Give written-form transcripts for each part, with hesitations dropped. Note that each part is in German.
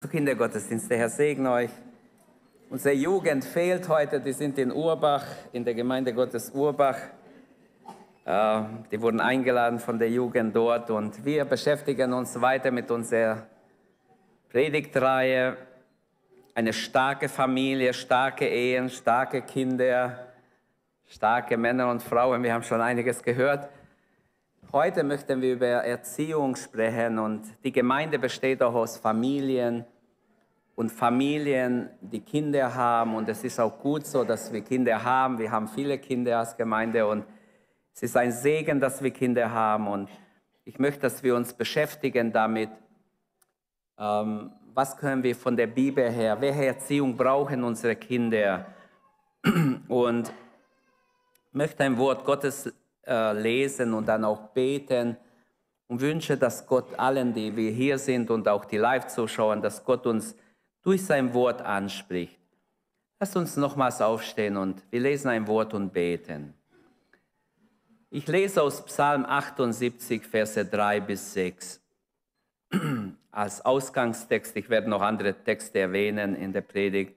zu Kindergottesdienst. Der Herr segne euch. Unsere Jugend fehlt heute, die sind in Urbach, in der Gemeinde Gottes Urbach. Die wurden eingeladen von der Jugend dort und wir beschäftigen uns weiter mit unserer Predigtreihe. Eine starke Familie, starke Ehen, starke Kinder, starke Männer und Frauen. Wir haben schon einiges gehört. Heute möchten wir über Erziehung sprechen und die Gemeinde besteht auch aus Familien und Familien, die Kinder haben und es ist auch gut so, dass wir Kinder haben. Wir haben viele Kinder als Gemeinde und es ist ein Segen, dass wir Kinder haben und ich möchte, dass wir uns beschäftigen damit, was können wir von der Bibel her, welche Erziehung brauchen unsere Kinder und möchte ein Wort Gottes lesen und dann auch beten und wünsche, dass Gott allen, die wir hier sind und auch die Live-Zuschauer, dass Gott uns durch sein Wort anspricht. Lasst uns nochmals aufstehen und wir lesen ein Wort und beten. Ich lese aus Psalm 78, Verse 3 bis 6 als Ausgangstext. Ich werde noch andere Texte erwähnen in der Predigt.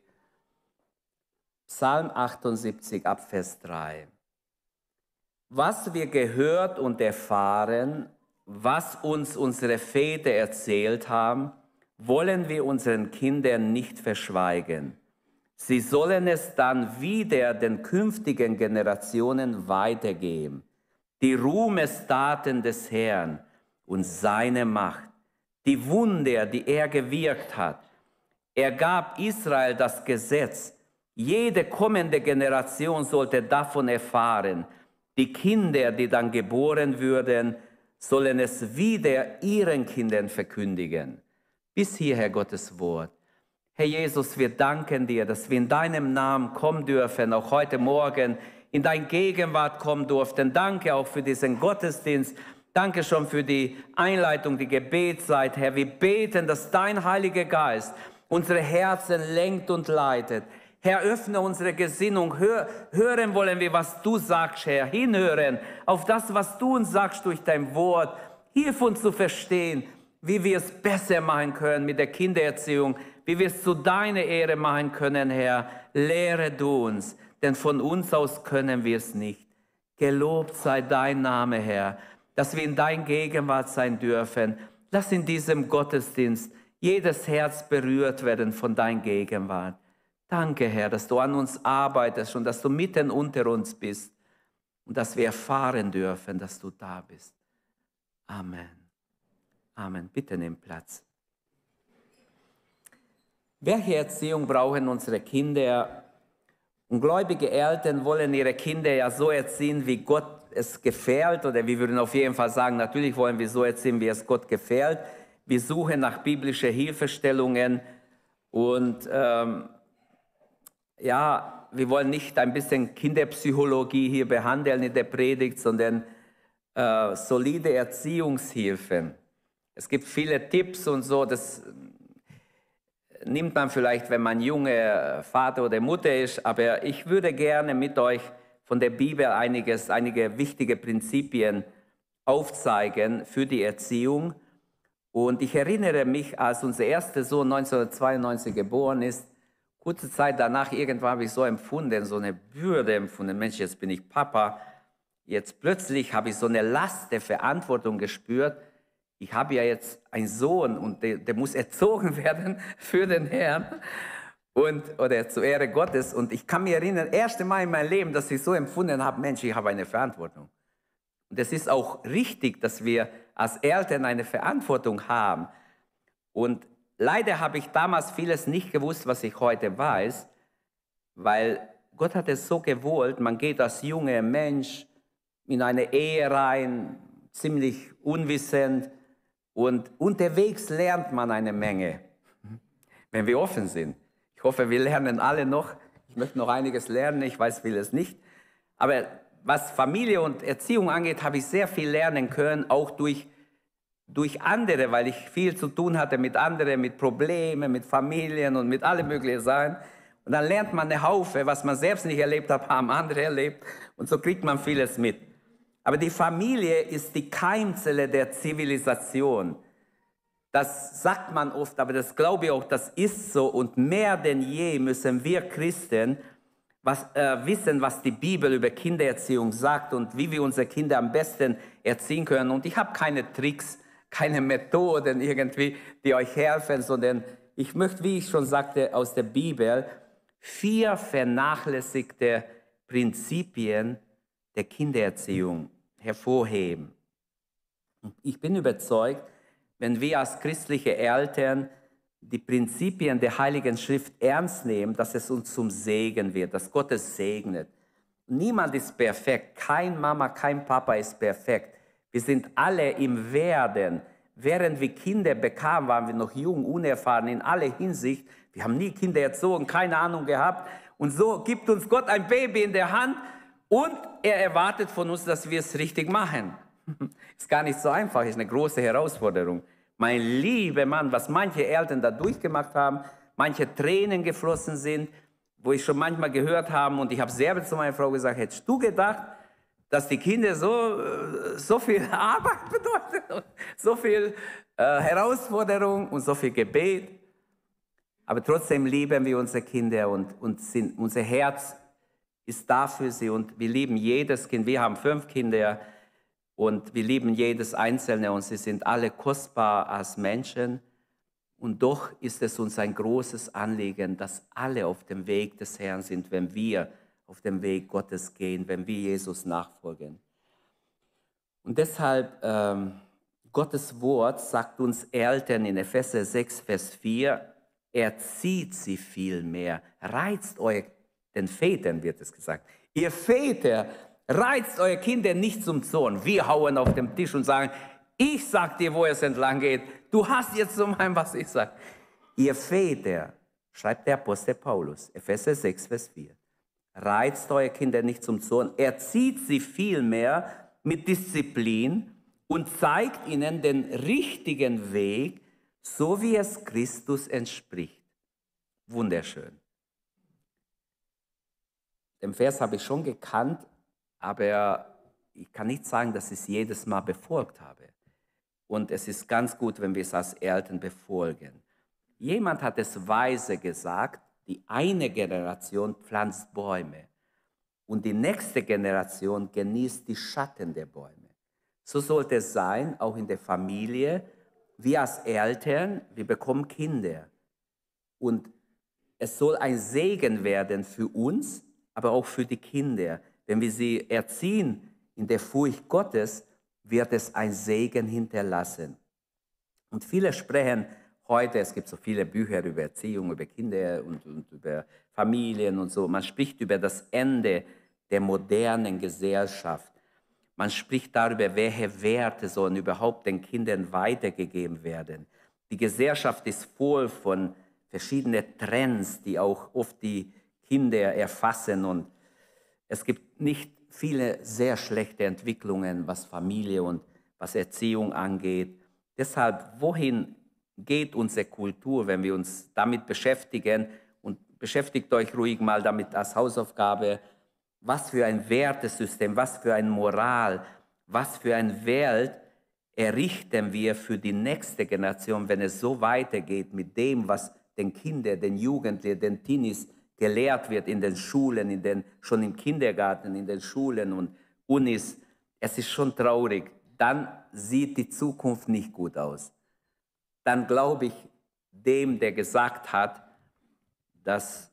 Psalm 78 ab Vers 3. Was wir gehört und erfahren, was uns unsere Väter erzählt haben, wollen wir unseren Kindern nicht verschweigen. Sie sollen es dann wieder den künftigen Generationen weitergeben. Die Ruhmestaten des Herrn und seine Macht, die Wunder, die er gewirkt hat. Er gab Israel das Gesetz. Jede kommende Generation sollte davon erfahren. Die Kinder, die dann geboren würden, sollen es wieder ihren Kindern verkündigen. Bis hierher Gottes Wort. Herr Jesus, wir danken dir, dass wir in deinem Namen kommen dürfen, auch heute Morgen in deine Gegenwart kommen durften. Danke auch für diesen Gottesdienst. Danke schon für die Einleitung, die Gebetszeit, Herr. Wir beten, dass dein Heiliger Geist unsere Herzen lenkt und leitet. Herr, öffne unsere Gesinnung. Hören wollen wir, was du sagst, Herr. Hinhören auf das, was du uns sagst durch dein Wort. Hilf uns zu verstehen, wie wir es besser machen können mit der Kindererziehung, wie wir es zu deiner Ehre machen können, Herr. Lehre du uns, denn von uns aus können wir es nicht. Gelobt sei dein Name, Herr, dass wir in dein Gegenwart sein dürfen. Lass in diesem Gottesdienst jedes Herz berührt werden von deiner Gegenwart. Danke, Herr, dass du an uns arbeitest und dass du mitten unter uns bist und dass wir erfahren dürfen, dass du da bist. Amen. Amen. Bitte nimm Platz. Welche Erziehung brauchen unsere Kinder? Und gläubige Eltern wollen ihre Kinder ja so erziehen, wie Gott es gefällt. Oder wir würden auf jeden Fall sagen, natürlich wollen wir so erziehen, wie es Gott gefällt. Wir suchen nach biblischen Hilfestellungen und ja, wir wollen nicht ein bisschen Kinderpsychologie hier behandeln in der Predigt, sondern solide Erziehungshilfen. Es gibt viele Tipps und so, das nimmt man vielleicht, wenn man junger Vater oder Mutter ist, aber ich würde gerne mit euch von der Bibel einige wichtige Prinzipien aufzeigen für die Erziehung. Und ich erinnere mich, als unser erster Sohn 1992 geboren ist, kurze Zeit danach, irgendwann habe ich so empfunden, so eine Bürde empfunden. Mensch, jetzt bin ich Papa. Jetzt plötzlich habe ich so eine Last der Verantwortung gespürt. Ich habe ja jetzt einen Sohn und der muss erzogen werden für den Herrn oder zur Ehre Gottes. Und ich kann mich erinnern, das erste Mal in meinem Leben, dass ich so empfunden habe, Mensch, ich habe eine Verantwortung. Und es ist auch richtig, dass wir als Eltern eine Verantwortung haben. Und leider habe ich damals vieles nicht gewusst, was ich heute weiß, weil Gott hat es so gewollt, man geht als junger Mensch in eine Ehe rein, ziemlich unwissend und unterwegs lernt man eine Menge, wenn wir offen sind. Ich hoffe, wir lernen alle noch. Ich möchte noch einiges lernen, ich weiß vieles nicht. Aber was Familie und Erziehung angeht, habe ich sehr viel lernen können, auch durch andere, weil ich viel zu tun hatte mit anderen, mit Problemen, mit Familien und mit allen möglichen Sachen. Und dann lernt man eine Haufe, was man selbst nicht erlebt hat, haben andere erlebt. Und so kriegt man vieles mit. Aber die Familie ist die Keimzelle der Zivilisation. Das sagt man oft, aber das glaube ich auch, das ist so. Und mehr denn je müssen wir Christen wissen, was die Bibel über Kindererziehung sagt und wie wir unsere Kinder am besten erziehen können. Und ich habe keine Tricks, keine Methoden irgendwie, die euch helfen, sondern ich möchte, wie ich schon sagte, aus der Bibel 4 vernachlässigte Prinzipien der Kindererziehung hervorheben. Und ich bin überzeugt, wenn wir als christliche Eltern die Prinzipien der Heiligen Schrift ernst nehmen, dass es uns zum Segen wird, dass Gott es segnet. Niemand ist perfekt, kein Mama, kein Papa ist perfekt. Wir sind alle im Werden. Während wir Kinder bekamen, waren wir noch jung, unerfahren in aller Hinsicht. Wir haben nie Kinder erzogen, keine Ahnung gehabt. Und so gibt uns Gott ein Baby in der Hand und er erwartet von uns, dass wir es richtig machen. Ist gar nicht so einfach, ist eine große Herausforderung. Mein lieber Mann, was manche Eltern da durchgemacht haben, manche Tränen geflossen sind, wo ich schon manchmal gehört habe und ich habe selber zu meiner Frau gesagt, hättest du gedacht, dass die Kinder so viel Arbeit bedeuten, so viel Herausforderung und so viel Gebet. Aber trotzdem lieben wir unsere Kinder und unser Herz ist da für sie und wir lieben jedes Kind. Wir haben 5 Kinder. Und wir lieben jedes Einzelne und sie sind alle kostbar als Menschen. Und doch ist es uns ein großes Anliegen, dass alle auf dem Weg des Herrn sind, wenn wir auf dem Weg Gottes gehen, wenn wir Jesus nachfolgen. Und deshalb, Gottes Wort sagt uns Eltern in Epheser 6, Vers 4, erzieht sie vielmehr, reizt euch, den Vätern wird es gesagt, ihr Väter, reizt eure Kinder nicht zum Zorn. Wir hauen auf den Tisch und sagen, ich sag dir, wo es entlang geht. Du hast jetzt zu meinem, was ich sage. Ihr Väter, schreibt der Apostel Paulus, Epheser 6, Vers 4, reizt eure Kinder nicht zum Zorn, erzieht sie vielmehr mit Disziplin und zeigt ihnen den richtigen Weg, so wie es Christus entspricht. Wunderschön. Den Vers habe ich schon gekannt, aber ich kann nicht sagen, dass ich es jedes Mal befolgt habe. Und es ist ganz gut, wenn wir es als Eltern befolgen. Jemand hat es weise gesagt, die eine Generation pflanzt Bäume und die nächste Generation genießt die Schatten der Bäume. So sollte es sein, auch in der Familie. Wir als Eltern, wir bekommen Kinder. Und es soll ein Segen werden für uns, aber auch für die Kinder. Wenn wir sie erziehen in der Furcht Gottes, wird es ein Segen hinterlassen. Und viele sprechen heute, es gibt so viele Bücher über Erziehung, über Kinder und über Familien und so. Man spricht über das Ende der modernen Gesellschaft. Man spricht darüber, welche Werte sollen überhaupt den Kindern weitergegeben werden. Die Gesellschaft ist voll von verschiedenen Trends, die auch oft die Kinder erfassen und es gibt nicht viele sehr schlechte Entwicklungen, was Familie und was Erziehung angeht. Deshalb, wohin geht unsere Kultur, wenn wir uns damit beschäftigen? Und beschäftigt euch ruhig mal damit als Hausaufgabe. Was für ein Wertesystem, was für eine Moral, was für eine Welt errichten wir für die nächste Generation, wenn es so weitergeht mit dem, was den Kindern, den Jugendlichen, den Teenies gelehrt wird in den Schulen, schon im Kindergarten, in den Schulen und Unis. Es ist schon traurig. Dann sieht die Zukunft nicht gut aus. Dann glaube ich dem, der gesagt hat, dass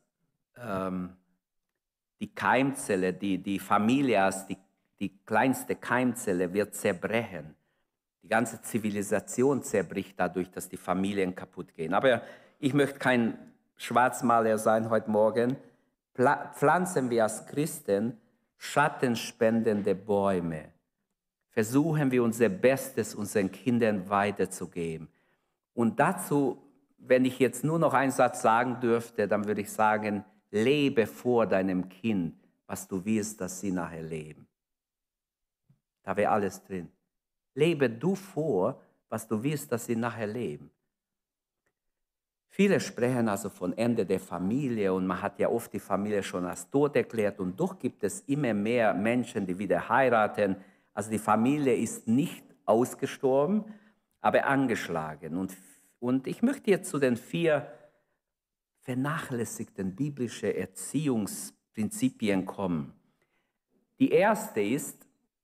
die Keimzelle, die Familie als die kleinste Keimzelle wird zerbrechen. Die ganze Zivilisation zerbricht dadurch, dass die Familien kaputt gehen. Aber ich möchte kein Schwarzmaler sein heute Morgen. Pflanzen wir als Christen schattenspendende Bäume. Versuchen wir unser Bestes, unseren Kindern weiterzugeben. Und dazu, wenn ich jetzt nur noch einen Satz sagen dürfte, dann würde ich sagen, lebe vor deinem Kind, was du willst, dass sie nachher leben. Da wäre alles drin. Lebe du vor, was du willst, dass sie nachher leben. Viele sprechen also von Ende der Familie und man hat ja oft die Familie schon als tot erklärt und doch gibt es immer mehr Menschen, die wieder heiraten. Also die Familie ist nicht ausgestorben, aber angeschlagen. Und Und ich möchte jetzt zu den 4 vernachlässigten biblischen Erziehungsprinzipien kommen. Die erste ist,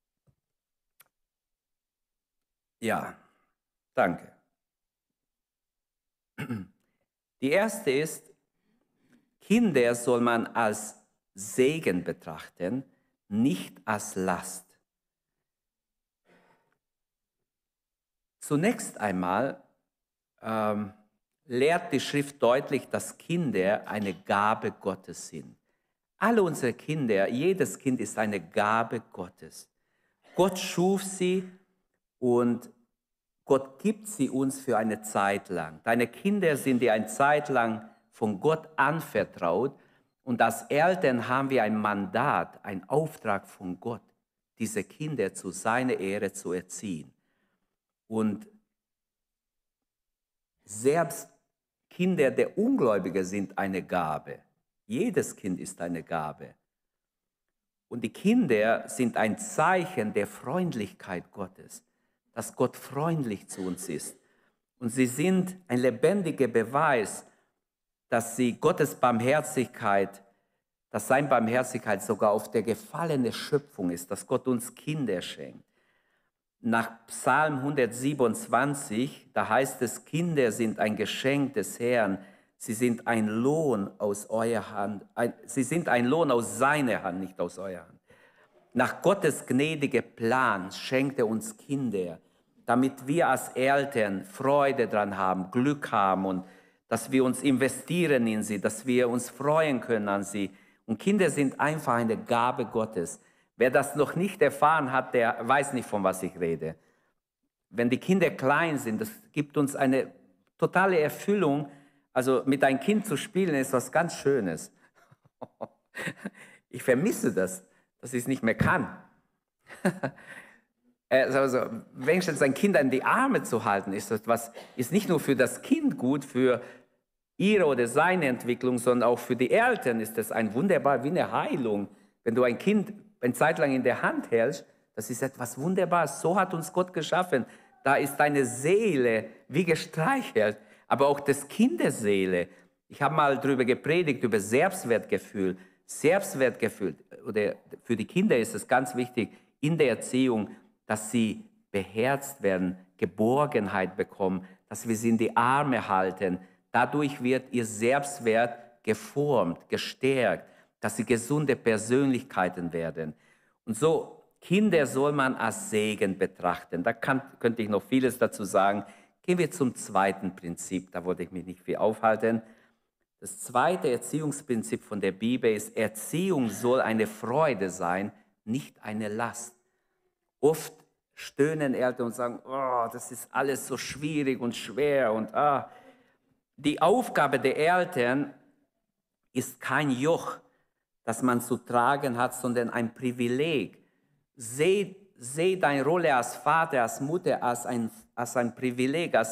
ja, danke. Die erste ist, Kinder soll man als Segen betrachten, nicht als Last. Zunächst einmal lehrt die Schrift deutlich, dass Kinder eine Gabe Gottes sind. Alle unsere Kinder, jedes Kind ist eine Gabe Gottes. Gott schuf sie und Gott gibt sie uns für eine Zeit lang. Deine Kinder sind dir eine Zeit lang von Gott anvertraut und als Eltern haben wir ein Mandat, einen Auftrag von Gott, diese Kinder zu seiner Ehre zu erziehen. Und selbst Kinder der Ungläubigen sind eine Gabe. Jedes Kind ist eine Gabe. Und die Kinder sind ein Zeichen der Freundlichkeit Gottes, dass Gott freundlich zu uns ist. Und sie sind ein lebendiger Beweis, dass sie Gottes Barmherzigkeit, dass seine Barmherzigkeit sogar auf der gefallenen Schöpfung ist, dass Gott uns Kinder schenkt. Nach Psalm 127, da heißt es, Kinder sind ein Geschenk des Herrn, sie sind ein Lohn aus eurer Hand, sie sind ein Lohn aus seiner Hand, nicht aus eurer Hand. Nach Gottes gnädiger Plan schenkt er uns Kinder, damit wir als Eltern Freude dran haben, Glück haben und dass wir uns investieren in sie, dass wir uns freuen können an sie. Und Kinder sind einfach eine Gabe Gottes. Wer das noch nicht erfahren hat, der weiß nicht, von was ich rede. Wenn die Kinder klein sind, das gibt uns eine totale Erfüllung. Also mit einem Kind zu spielen ist was ganz Schönes. Ich vermisse das, dass ich es nicht mehr kann. Also, wenigstens ein Kind in die Arme zu halten, ist nicht nur für das Kind gut, für ihre oder seine Entwicklung, sondern auch für die Eltern ist das ein wunderbar, wie eine Heilung. Wenn du ein Kind eine Zeit lang in der Hand hältst, das ist etwas Wunderbares. So hat uns Gott geschaffen. Da ist deine Seele wie gestreichelt, aber auch das Kinderseele. Ich habe mal darüber gepredigt, über Selbstwertgefühl. Selbstwertgefühl, oder für die Kinder ist es ganz wichtig in der Erziehung, dass sie beherzt werden, Geborgenheit bekommen, dass wir sie in die Arme halten. Dadurch wird ihr Selbstwert geformt, gestärkt, dass sie gesunde Persönlichkeiten werden. Und so, Kinder soll man als Segen betrachten. Da könnte ich noch vieles dazu sagen. Gehen wir zum zweiten Prinzip, da wollte ich mich nicht viel aufhalten. Das zweite Erziehungsprinzip von der Bibel ist, Erziehung soll eine Freude sein, nicht eine Last. Oft stöhnen Eltern und sagen, oh, das ist alles so schwierig und schwer. Und Die Aufgabe der Eltern ist kein Joch, das man zu tragen hat, sondern ein Privileg. Seh deine Rolle als Vater, als Mutter als ein Privileg, als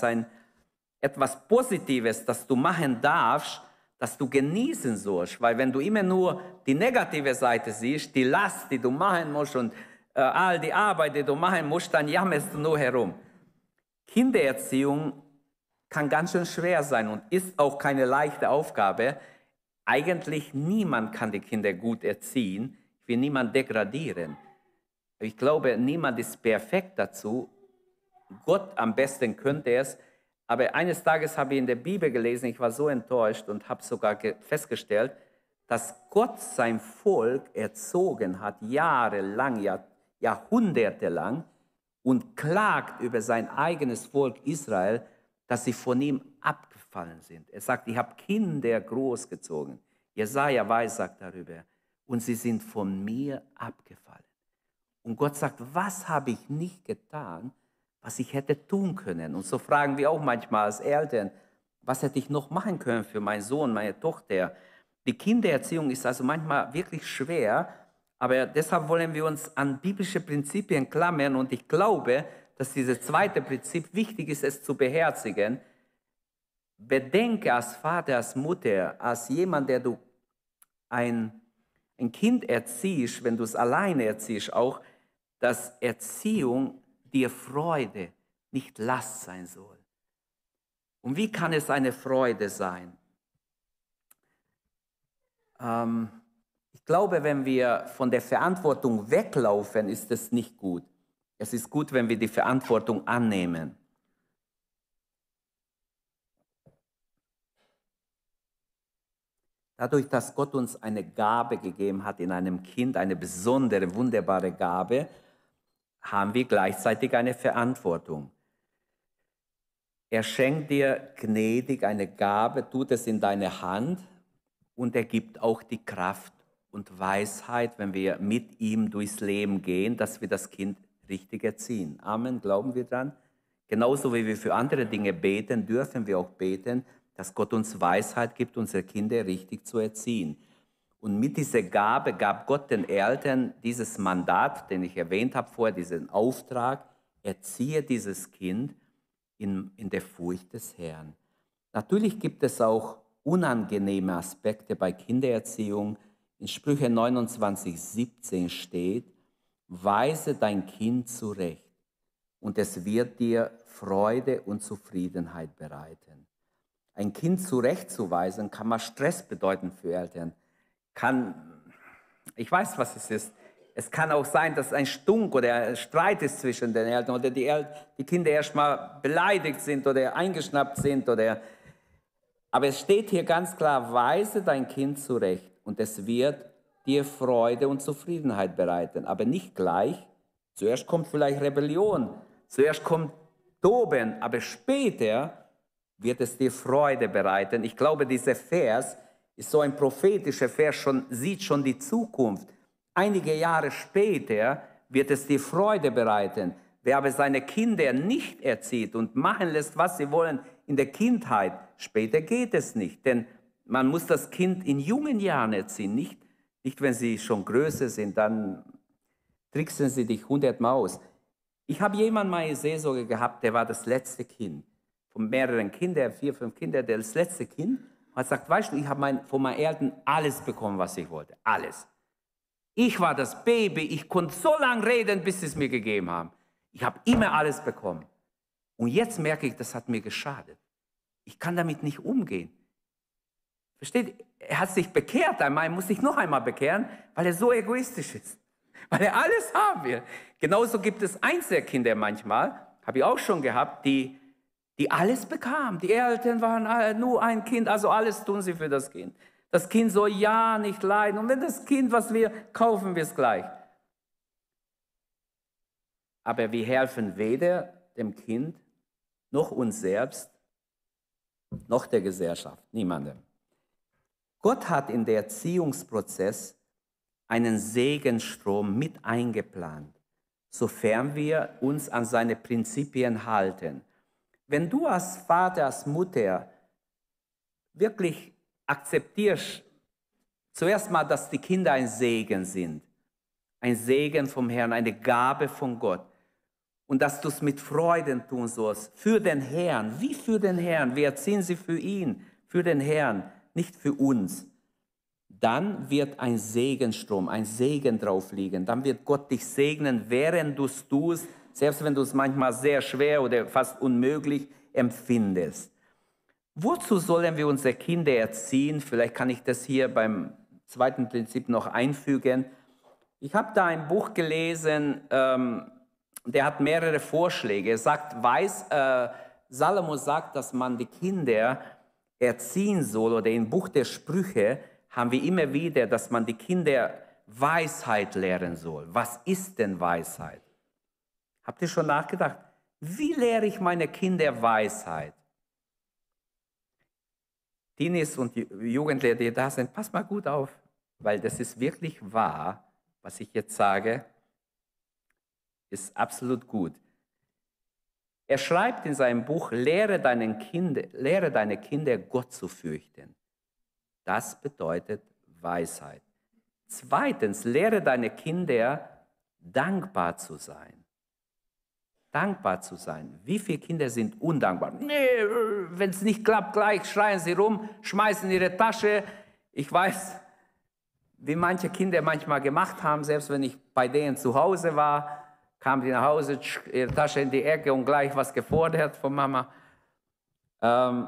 etwas Positives, das du machen darfst, das du genießen sollst. Weil wenn du immer nur die negative Seite siehst, die Last, die du machen musst und all die Arbeit, die du machen musst, dann jammerst du nur herum. Kindererziehung kann ganz schön schwer sein und ist auch keine leichte Aufgabe. Eigentlich niemand kann die Kinder gut erziehen. Ich will niemanden degradieren. Ich glaube, niemand ist perfekt dazu. Gott am besten könnte es. Aber eines Tages habe ich in der Bibel gelesen, ich war so enttäuscht und habe sogar festgestellt, dass Gott sein Volk erzogen hat, jahrelang, jahrhundertelang, und klagt über sein eigenes Volk Israel, dass sie von ihm abgefallen sind. Er sagt, ich habe Kinder großgezogen. Jesaja weissagt darüber. Und sie sind von mir abgefallen. Und Gott sagt, was habe ich nicht getan, was ich hätte tun können? Und so fragen wir auch manchmal als Eltern, was hätte ich noch machen können für meinen Sohn, meine Tochter? Die Kindererziehung ist also manchmal wirklich schwer, aber deshalb wollen wir uns an biblische Prinzipien klammern und ich glaube, dass dieses zweite Prinzip wichtig ist, es zu beherzigen. Bedenke als Vater, als Mutter, als jemand, der du ein Kind erziehst, wenn du es alleine erziehst, auch, dass Erziehung dir Freude, nicht Last sein soll. Und wie kann es eine Freude sein? Ich glaube, wenn wir von der Verantwortung weglaufen, ist es nicht gut. Es ist gut, wenn wir die Verantwortung annehmen. Dadurch, dass Gott uns eine Gabe gegeben hat in einem Kind, eine besondere, wunderbare Gabe, haben wir gleichzeitig eine Verantwortung. Er schenkt dir gnädig eine Gabe, tut es in deine Hand und er gibt auch die Kraft und Weisheit, wenn wir mit ihm durchs Leben gehen, dass wir das Kind richtig erziehen. Amen, glauben wir dran? Genauso wie wir für andere Dinge beten, dürfen wir auch beten, dass Gott uns Weisheit gibt, unsere Kinder richtig zu erziehen. Und mit dieser Gabe gab Gott den Eltern dieses Mandat, den ich erwähnt habe vorher, diesen Auftrag, erziehe dieses Kind in der Furcht des Herrn. Natürlich gibt es auch unangenehme Aspekte bei Kindererziehung. In Sprüche 29,17 steht, weise dein Kind zurecht und es wird dir Freude und Zufriedenheit bereiten. Ein Kind zurechtzuweisen kann mal Stress bedeuten für Eltern. Ich weiß, was es ist. Es kann auch sein, dass ein Stunk oder ein Streit ist zwischen den Eltern oder die Kinder erstmal beleidigt sind oder eingeschnappt sind. Aber es steht hier ganz klar, weise dein Kind zurecht und es wird dir Freude und Zufriedenheit bereiten. Aber nicht gleich. Zuerst kommt vielleicht Rebellion, zuerst kommt Toben, aber später wird es dir Freude bereiten. Ich glaube, dieser Vers ist so ein prophetischer Vers, sieht schon die Zukunft. Einige Jahre später wird es dir Freude bereiten. Wer aber seine Kinder nicht erzieht und machen lässt, was sie wollen in der Kindheit, später geht es nicht. Denn man muss das Kind in jungen Jahren erziehen, nicht wenn sie schon größer sind, dann tricksen sie dich 100-mal aus. Ich habe jemanden mal in Seelsorge gehabt, der war das letzte Kind. Von mehreren Kindern, 4, 5 Kinder, das letzte Kind. Und hat gesagt, weißt du, ich habe von meinen Eltern alles bekommen, was ich wollte. Alles. Ich war das Baby, ich konnte so lange reden, bis sie es mir gegeben haben. Ich habe immer alles bekommen. Und jetzt merke ich, das hat mir geschadet. Ich kann damit nicht umgehen. Versteht? Er hat sich bekehrt einmal, muss sich noch einmal bekehren, weil er so egoistisch ist. Weil er alles haben will. Genauso gibt es Einzelkinder manchmal, habe ich auch schon gehabt, die alles bekamen. Die Eltern waren nur ein Kind, also alles tun sie für das Kind. Das Kind soll ja nicht leiden. Und wenn das Kind was will, kaufen wir es gleich. Aber wir helfen weder dem Kind, noch uns selbst, noch der Gesellschaft, niemandem. Gott hat in der Erziehungsprozess einen Segensstrom mit eingeplant, sofern wir uns an seine Prinzipien halten. Wenn du als Vater, als Mutter wirklich akzeptierst, zuerst mal, dass die Kinder ein Segen sind, ein Segen vom Herrn, eine Gabe von Gott, und dass du es mit Freuden tun sollst, für den Herrn, wie für den Herrn, wir erziehen sie für ihn, für den Herrn, nicht für uns, dann wird ein Segenstrom, ein Segen drauf liegen. Dann wird Gott dich segnen, während du es tust, selbst wenn du es manchmal sehr schwer oder fast unmöglich empfindest. Wozu sollen wir unsere Kinder erziehen? Vielleicht kann ich das hier beim zweiten Prinzip noch einfügen. Ich habe da ein Buch gelesen, der hat mehrere Vorschläge. Er sagt, Salomo sagt, dass man die Kinder erziehen soll, oder im Buch der Sprüche haben wir immer wieder, dass man die Kinder Weisheit lehren soll. Was ist denn Weisheit? Habt ihr schon nachgedacht? Wie lehre ich meine Kinder Weisheit? Teenies und Jugendliche, die da sind, passt mal gut auf, weil das ist wirklich wahr, was ich jetzt sage, ist absolut gut. Er schreibt in seinem Buch, lehre deine Kinder Gott zu fürchten. Das bedeutet Weisheit. Zweitens, lehre deine Kinder dankbar zu sein. Dankbar zu sein. Wie viele Kinder sind undankbar? Nee, wenn es nicht klappt, gleich schreien sie rum, schmeißen ihre Tasche. Ich weiß, wie manche Kinder manchmal gemacht haben, selbst wenn ich bei denen zu Hause war, kamen die nach Hause, ihre Tasche in die Ecke und gleich was gefordert von Mama. Ähm,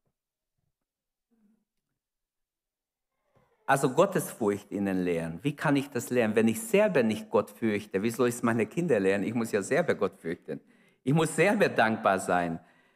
also Gottesfurcht ihnen lehren. Wie kann ich das lernen? Wenn ich selber nicht Gott fürchte, wie soll ich es meine Kinder lernen? Ich muss ja selber Gott fürchten. Ich muss selber dankbar sein.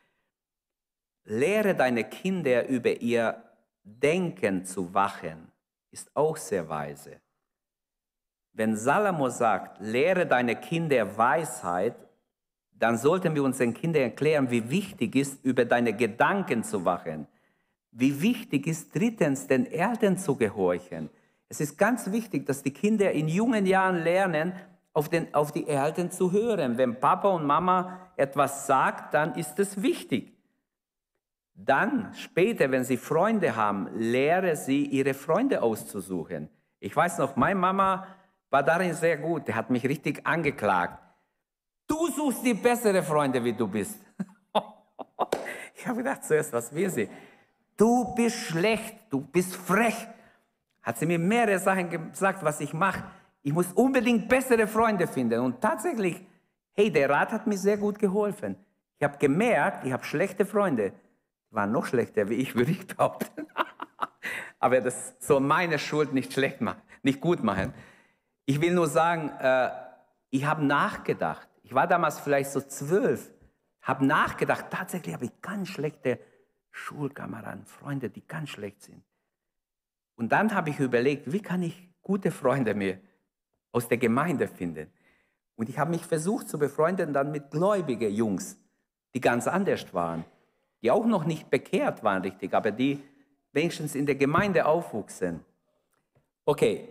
Lehre deine Kinder über ihr Denken zu wachen, ist auch sehr weise. Wenn Salomo sagt, lehre deine Kinder Weisheit, dann sollten wir unseren Kindern erklären, wie wichtig ist, über deine Gedanken zu wachen. Wie wichtig ist drittens, den Eltern zu gehorchen. Es ist ganz wichtig, dass die Kinder in jungen Jahren lernen, auf die Eltern zu hören. Wenn Papa und Mama etwas sagt, dann ist es wichtig. Dann später, wenn sie Freunde haben, lehre sie, ihre Freunde auszusuchen. Ich weiß noch, meine Mama war darin sehr gut. Die hat mich richtig angeklagt. Du suchst die bessere Freunde, wie du bist. Ich habe gedacht zuerst, was will sie? Du bist schlecht, du bist frech. Hat sie mir mehrere Sachen gesagt, was ich mache. Ich muss unbedingt bessere Freunde finden. Und tatsächlich, hey, der Rat hat mir sehr gut geholfen. Ich habe gemerkt, ich habe schlechte Freunde. Die waren noch schlechter wie ich, würde ich behaupten. Aber das soll meine Schuld nicht schlecht machen, nicht gut machen. Ich will nur sagen, ich habe nachgedacht. Ich war damals vielleicht so 12, habe nachgedacht. Tatsächlich habe ich ganz schlechte Schulkameraden, Freunde, die ganz schlecht sind. Und dann habe ich überlegt, wie kann ich gute Freunde mir aus der Gemeinde finden? Und ich habe mich versucht zu befreunden dann mit gläubigen Jungs, die ganz anders waren, die auch noch nicht bekehrt waren richtig, aber die wenigstens in der Gemeinde aufwuchsen. Okay,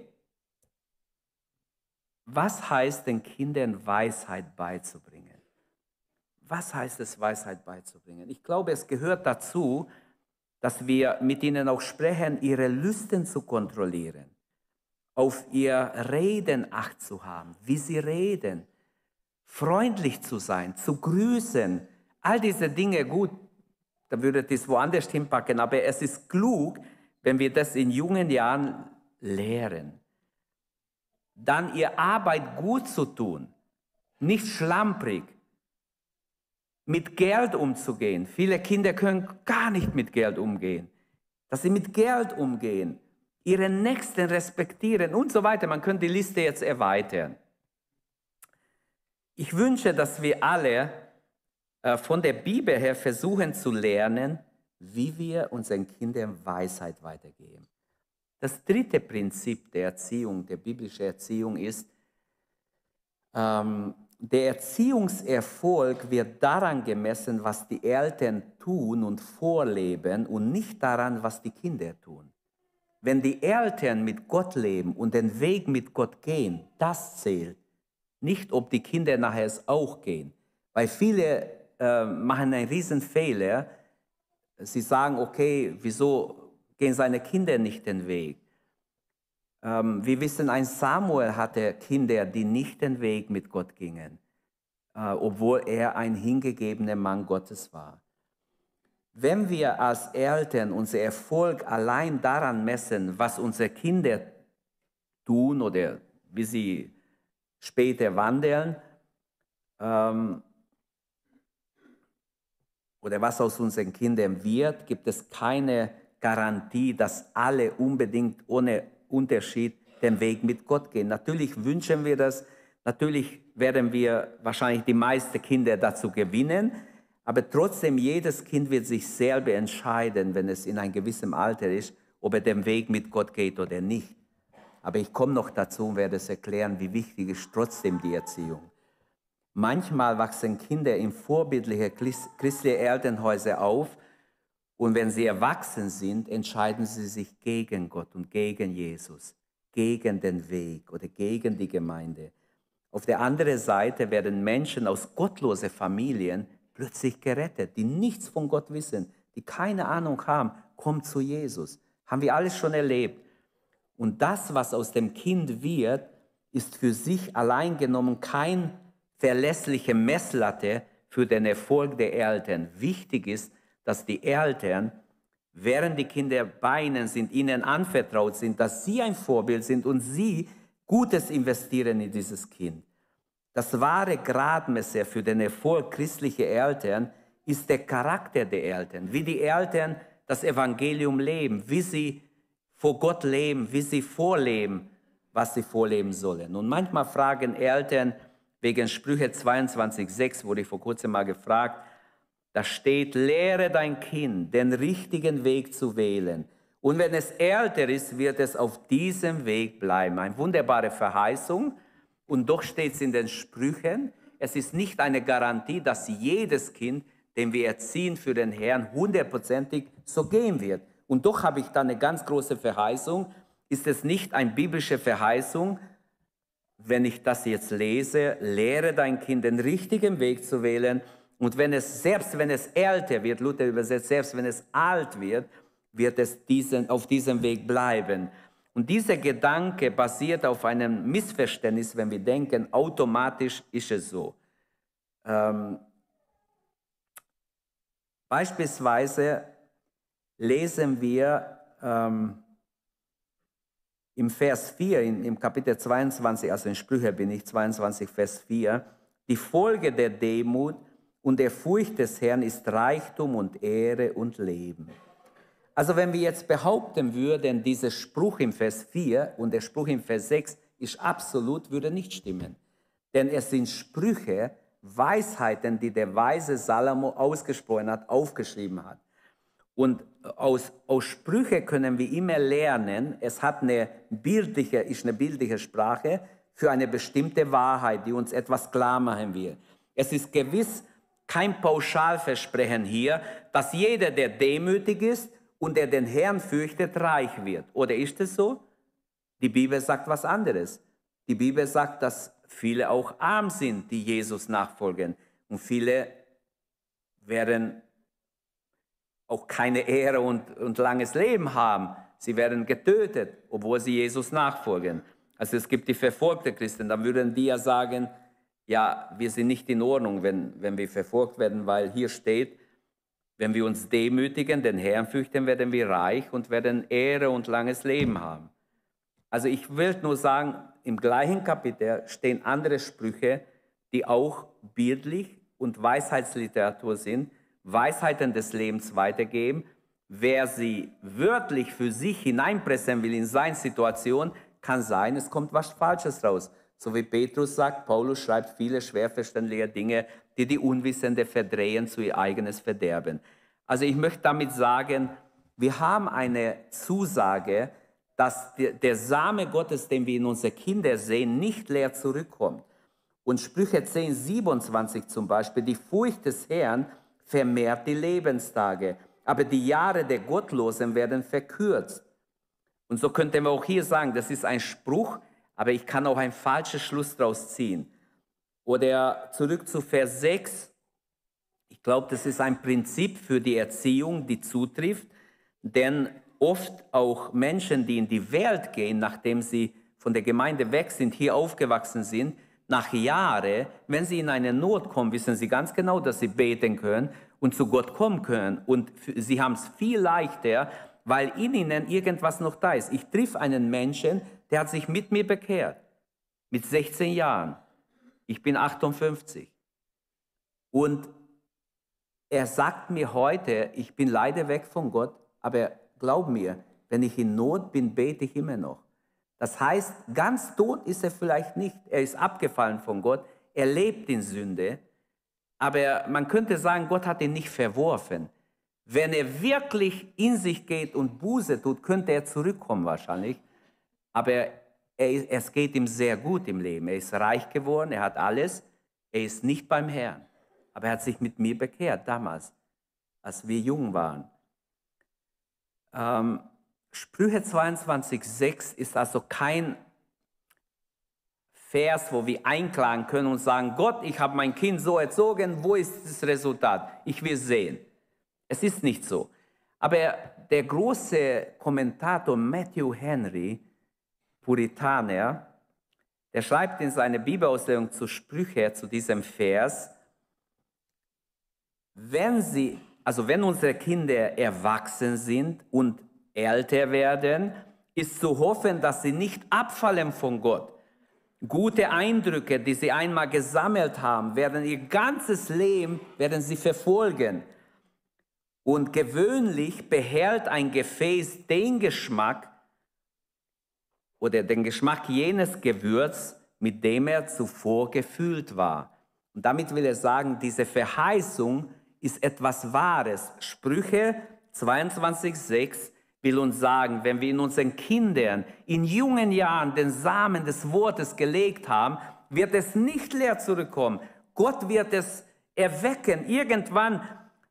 was heißt den Kindern Weisheit beizubringen? Was heißt es, Weisheit beizubringen? Ich glaube, es gehört dazu, dass wir mit ihnen auch sprechen, ihre Lüsten zu kontrollieren, auf ihr Reden Acht zu haben, wie sie reden, freundlich zu sein, zu grüßen, all diese Dinge, gut, da würde ich es woanders hinpacken, aber es ist klug, wenn wir das in jungen Jahren lehren. Dann ihre Arbeit gut zu tun, nicht schlamprig, mit Geld umzugehen. Viele Kinder können gar nicht mit Geld umgehen. Dass sie mit Geld umgehen, ihre Nächsten respektieren und so weiter. Man könnte die Liste jetzt erweitern. Ich wünsche, dass wir alle von der Bibel her versuchen zu lernen, wie wir unseren Kindern Weisheit weitergeben. Das dritte Prinzip der Erziehung, der biblischen Erziehung ist, der Erziehungserfolg wird daran gemessen, was die Eltern tun und vorleben und nicht daran, was die Kinder tun. Wenn die Eltern mit Gott leben und den Weg mit Gott gehen, das zählt. Nicht, ob die Kinder nachher es auch gehen. Weil viele machen einen Riesenfehler. Sie sagen, okay, wieso gehen seine Kinder nicht den Weg? Wir wissen, ein Samuel hatte Kinder, die nicht den Weg mit Gott gingen, obwohl er ein hingegebener Mann Gottes war. Wenn wir als Eltern unser Erfolg allein daran messen, was unsere Kinder tun oder wie sie später wandeln, oder was aus unseren Kindern wird, gibt es keine Garantie, dass alle unbedingt ohne Unterschied den Weg mit Gott gehen. Natürlich wünschen wir das, natürlich werden wir wahrscheinlich die meisten Kinder dazu gewinnen, aber trotzdem, jedes Kind wird sich selber entscheiden, wenn es in einem gewissen Alter ist, ob er den Weg mit Gott geht oder nicht. Aber ich komme noch dazu und werde es erklären, wie wichtig ist trotzdem die Erziehung. Manchmal wachsen Kinder in vorbildlichen christlichen Elternhäusern auf und wenn sie erwachsen sind, entscheiden sie sich gegen Gott und gegen Jesus, gegen den Weg oder gegen die Gemeinde. Auf der anderen Seite werden Menschen aus gottlosen Familien plötzlich gerettet, die nichts von Gott wissen, die keine Ahnung haben, kommen zu Jesus. Haben wir alles schon erlebt. Und das, was aus dem Kind wird, ist für sich allein genommen kein verlässliche Messlatte für den Erfolg der Eltern. Wichtig ist, dass die Eltern, während die Kinder bei ihnen sind, ihnen anvertraut sind, dass sie ein Vorbild sind und sie Gutes investieren in dieses Kind. Das wahre Gradmesser für den Erfolg christlicher Eltern ist der Charakter der Eltern, wie die Eltern das Evangelium leben, wie sie vor Gott leben, wie sie vorleben, was sie vorleben sollen. Und manchmal fragen Eltern wegen Sprüche 22,6, wurde ich vor kurzem mal gefragt, da steht, lehre dein Kind, den richtigen Weg zu wählen. Und wenn es älter ist, wird es auf diesem Weg bleiben. Eine wunderbare Verheißung. Und doch steht es in den Sprüchen, es ist nicht eine Garantie, dass jedes Kind, den wir erziehen für den Herrn, 100%ig so gehen wird. Und doch habe ich da eine ganz große Verheißung. Ist es nicht eine biblische Verheißung, wenn ich das jetzt lese, lehre dein Kind, den richtigen Weg zu wählen. Und selbst wenn es älter wird, Luther übersetzt, selbst wenn es alt wird, wird es auf diesem Weg bleiben. Und dieser Gedanke basiert auf einem Missverständnis, wenn wir denken, automatisch ist es so. Beispielsweise lesen wir im Vers 4, im Kapitel 22, also in Sprüche bin ich, 22, Vers 4, die Folge der Demut und der Furcht des Herrn ist Reichtum und Ehre und Leben. Also wenn wir jetzt behaupten würden, dieser Spruch im Vers 4 und der Spruch im Vers 6 ist absolut, würde nicht stimmen. Denn es sind Sprüche, Weisheiten, die der weise Salomo ausgesprochen hat, aufgeschrieben hat. Und aus Sprüche können wir immer lernen, es hat ist eine bildliche Sprache für eine bestimmte Wahrheit, die uns etwas klar machen will. Es ist gewiss kein Pauschalversprechen hier, dass jeder, der demütig ist und der den Herrn fürchtet, reich wird. Oder ist es so? Die Bibel sagt was anderes. Die Bibel sagt, dass viele auch arm sind, die Jesus nachfolgen. Und viele werden auch keine Ehre und langes Leben haben. Sie werden getötet, obwohl sie Jesus nachfolgen. Also es gibt die verfolgten Christen, dann würden die ja sagen, ja, wir sind nicht in Ordnung, wenn wir verfolgt werden, weil hier steht, wenn wir uns demütigen, den Herrn fürchten, werden wir reich und werden Ehre und langes Leben haben. Also ich will nur sagen, im gleichen Kapitel stehen andere Sprüche, die auch bildlich und Weisheitsliteratur sind, Weisheiten des Lebens weitergeben. Wer sie wörtlich für sich hineinpressen will in seine Situation, kann sein, es kommt was Falsches raus. So wie Petrus sagt, Paulus schreibt viele schwerverständliche Dinge, die die Unwissende verdrehen zu ihr eigenes Verderben. Also ich möchte damit sagen, wir haben eine Zusage, dass der Same Gottes, den wir in unsere Kinder sehen, nicht leer zurückkommt. Und Sprüche 10, 27 zum Beispiel, die Furcht des Herrn vermehrt die Lebenstage, aber die Jahre der Gottlosen werden verkürzt. Und so könnte man auch hier sagen, das ist ein Spruch, aber ich kann auch einen falschen Schluss daraus ziehen. Oder zurück zu Vers 6. Ich glaube, das ist ein Prinzip für die Erziehung, die zutrifft, denn oft auch Menschen, die in die Welt gehen, nachdem sie von der Gemeinde weg sind, hier aufgewachsen sind, nach Jahren, wenn sie in eine Not kommen, wissen sie ganz genau, dass sie beten können und zu Gott kommen können. Und sie haben es viel leichter, weil in ihnen irgendwas noch da ist. Ich triff einen Menschen, der hat sich mit mir bekehrt, mit 16 Jahren. Ich bin 58. Und er sagt mir heute, ich bin leider weg von Gott, aber glaub mir, wenn ich in Not bin, bete ich immer noch. Das heißt, ganz tot ist er vielleicht nicht. Er ist abgefallen von Gott, er lebt in Sünde, aber man könnte sagen, Gott hat ihn nicht verworfen. Wenn er wirklich in sich geht und Buße tut, könnte er zurückkommen wahrscheinlich, aber es geht ihm sehr gut im Leben. Er ist reich geworden, er hat alles, er ist nicht beim Herrn. Aber er hat sich mit mir bekehrt damals, als wir jung waren. Sprüche 22,6 ist also kein Vers, wo wir einklagen können und sagen, Gott, ich habe mein Kind so erzogen, wo ist das Resultat? Ich will sehen. Es ist nicht so. Aber der große Kommentator Matthew Henry, Puritaner, der schreibt in seiner Bibelauslegung zu Sprüche, zu diesem Vers, wenn unsere Kinder erwachsen sind und älter werden, ist zu hoffen, dass sie nicht abfallen von Gott. Gute Eindrücke, die sie einmal gesammelt haben, werden ihr ganzes Leben werden sie verfolgen. Und gewöhnlich behält ein Gefäß den Geschmack oder den Geschmack jenes Gewürz, mit dem er zuvor gefüllt war. Und damit will er sagen, diese Verheißung ist etwas Wahres. Sprüche 22,6 will uns sagen, wenn wir in unseren Kindern in jungen Jahren den Samen des Wortes gelegt haben, wird es nicht leer zurückkommen. Gott wird es erwecken. Irgendwann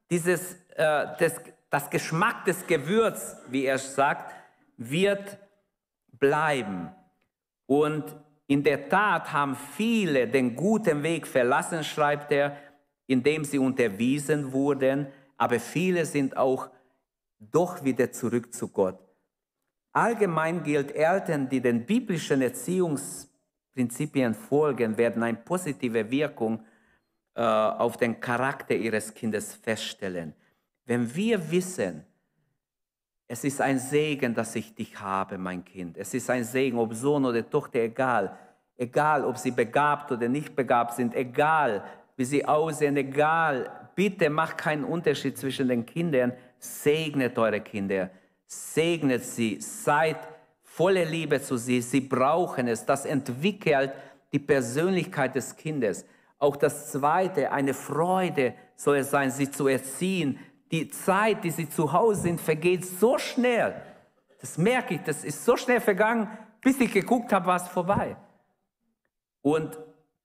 das Geschmack des Gewürz, wie er sagt, wird bleiben. Und in der Tat haben viele den guten Weg verlassen, schreibt er, indem sie unterwiesen wurden, aber viele sind auch doch wieder zurück zu Gott. Allgemein gilt, Eltern, die den biblischen Erziehungsprinzipien folgen, werden eine positive Wirkung auf den Charakter ihres Kindes feststellen. Wenn wir wissen, es ist ein Segen, dass ich dich habe, mein Kind. Es ist ein Segen, ob Sohn oder Tochter, egal. Egal, ob sie begabt oder nicht begabt sind, egal, wie sie aussehen, egal. Bitte macht keinen Unterschied zwischen den Kindern. Segnet eure Kinder, segnet sie, seid voller Liebe zu sie. Sie brauchen es. Das entwickelt die Persönlichkeit des Kindes. Auch das Zweite, eine Freude soll es sein, sie zu erziehen. Die Zeit, die sie zu Hause sind, vergeht so schnell. Das merke ich, das ist so schnell vergangen, bis ich geguckt habe, war es vorbei. Und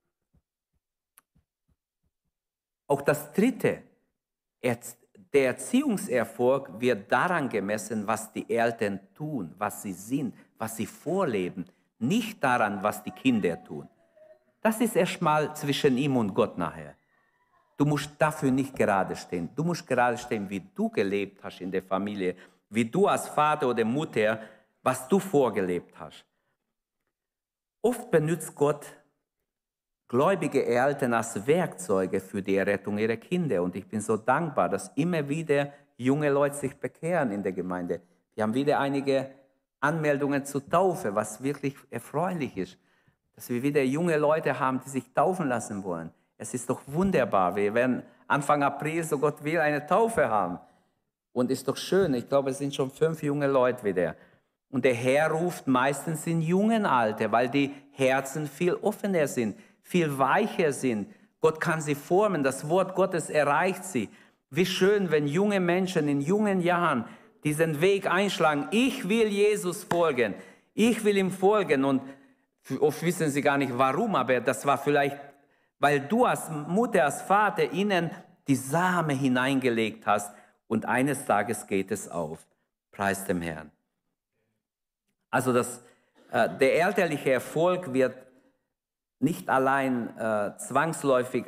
auch das Dritte, der Erziehungserfolg wird daran gemessen, was die Eltern tun, was sie sind, was sie vorleben, nicht daran, was die Kinder tun. Das ist erstmal zwischen ihm und Gott nachher. Du musst dafür nicht gerade stehen. Du musst gerade stehen, wie du gelebt hast in der Familie, wie du als Vater oder Mutter, was du vorgelebt hast. Oft benutzt Gott gläubige Eltern als Werkzeuge für die Errettung ihrer Kinder. Und ich bin so dankbar, dass immer wieder junge Leute sich bekehren in der Gemeinde. Wir haben wieder einige Anmeldungen zur Taufe, was wirklich erfreulich ist. Dass wir wieder junge Leute haben, die sich taufen lassen wollen. Es ist doch wunderbar. Wir werden Anfang April, so Gott will, eine Taufe haben. Und ist doch schön. Ich glaube, es sind schon 5 junge Leute wieder. Und der Herr ruft meistens in jungen Alter, weil die Herzen viel offener sind, viel weicher sind. Gott kann sie formen. Das Wort Gottes erreicht sie. Wie schön, wenn junge Menschen in jungen Jahren diesen Weg einschlagen. Ich will Jesus folgen. Ich will ihm folgen. Und oft wissen sie gar nicht warum, aber das war vielleicht, weil du als Mutter, als Vater ihnen die Samen hineingelegt hast und eines Tages geht es auf. Preis dem Herrn. Also der elterliche Erfolg wird nicht allein zwangsläufig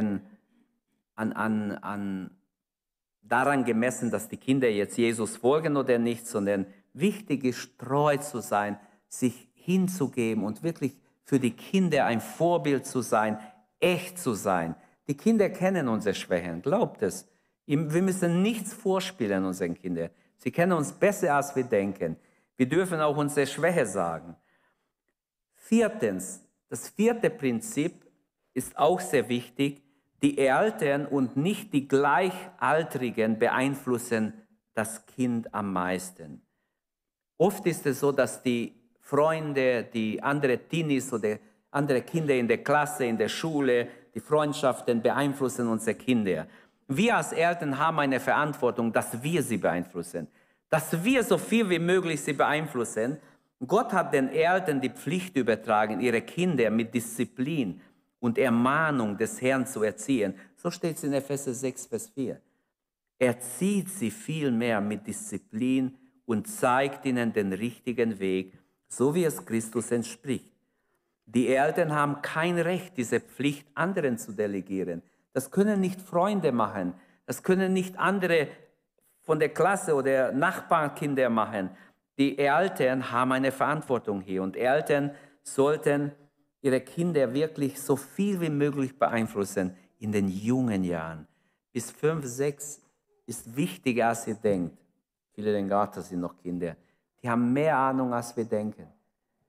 daran gemessen, dass die Kinder jetzt Jesus folgen oder nicht, sondern wichtig ist, treu zu sein, sich hinzugeben und wirklich für die Kinder ein Vorbild zu sein, echt zu sein. Die Kinder kennen unsere Schwächen, glaubt es. Wir müssen nichts vorspielen unseren Kindern. Sie kennen uns besser, als wir denken. Wir dürfen auch unsere Schwäche sagen. Viertens, das 4. Prinzip ist auch sehr wichtig. Die Eltern und nicht die Gleichaltrigen beeinflussen das Kind am meisten. Oft ist es so, dass die Freunde, die andere Teenies oder andere Kinder in der Klasse, in der Schule, die Freundschaften beeinflussen unsere Kinder. Wir als Eltern haben eine Verantwortung, dass wir sie beeinflussen, dass wir so viel wie möglich sie beeinflussen. Gott hat den Eltern die Pflicht übertragen, ihre Kinder mit Disziplin und Ermahnung des Herrn zu erziehen. So steht es in Epheser 6, Vers 4. Erzieht sie vielmehr mit Disziplin und zeigt ihnen den richtigen Weg, so wie es Christus entspricht. Die Eltern haben kein Recht, diese Pflicht anderen zu delegieren. Das können nicht Freunde machen. Das können nicht andere von der Klasse oder Nachbarkinder machen. Die Eltern haben eine Verantwortung hier. Und Eltern sollten ihre Kinder wirklich so viel wie möglich beeinflussen in den jungen Jahren. Bis 5, 6 ist wichtiger, als ihr denkt. Viele denken, das sind noch Kinder. Die haben mehr Ahnung, als wir denken.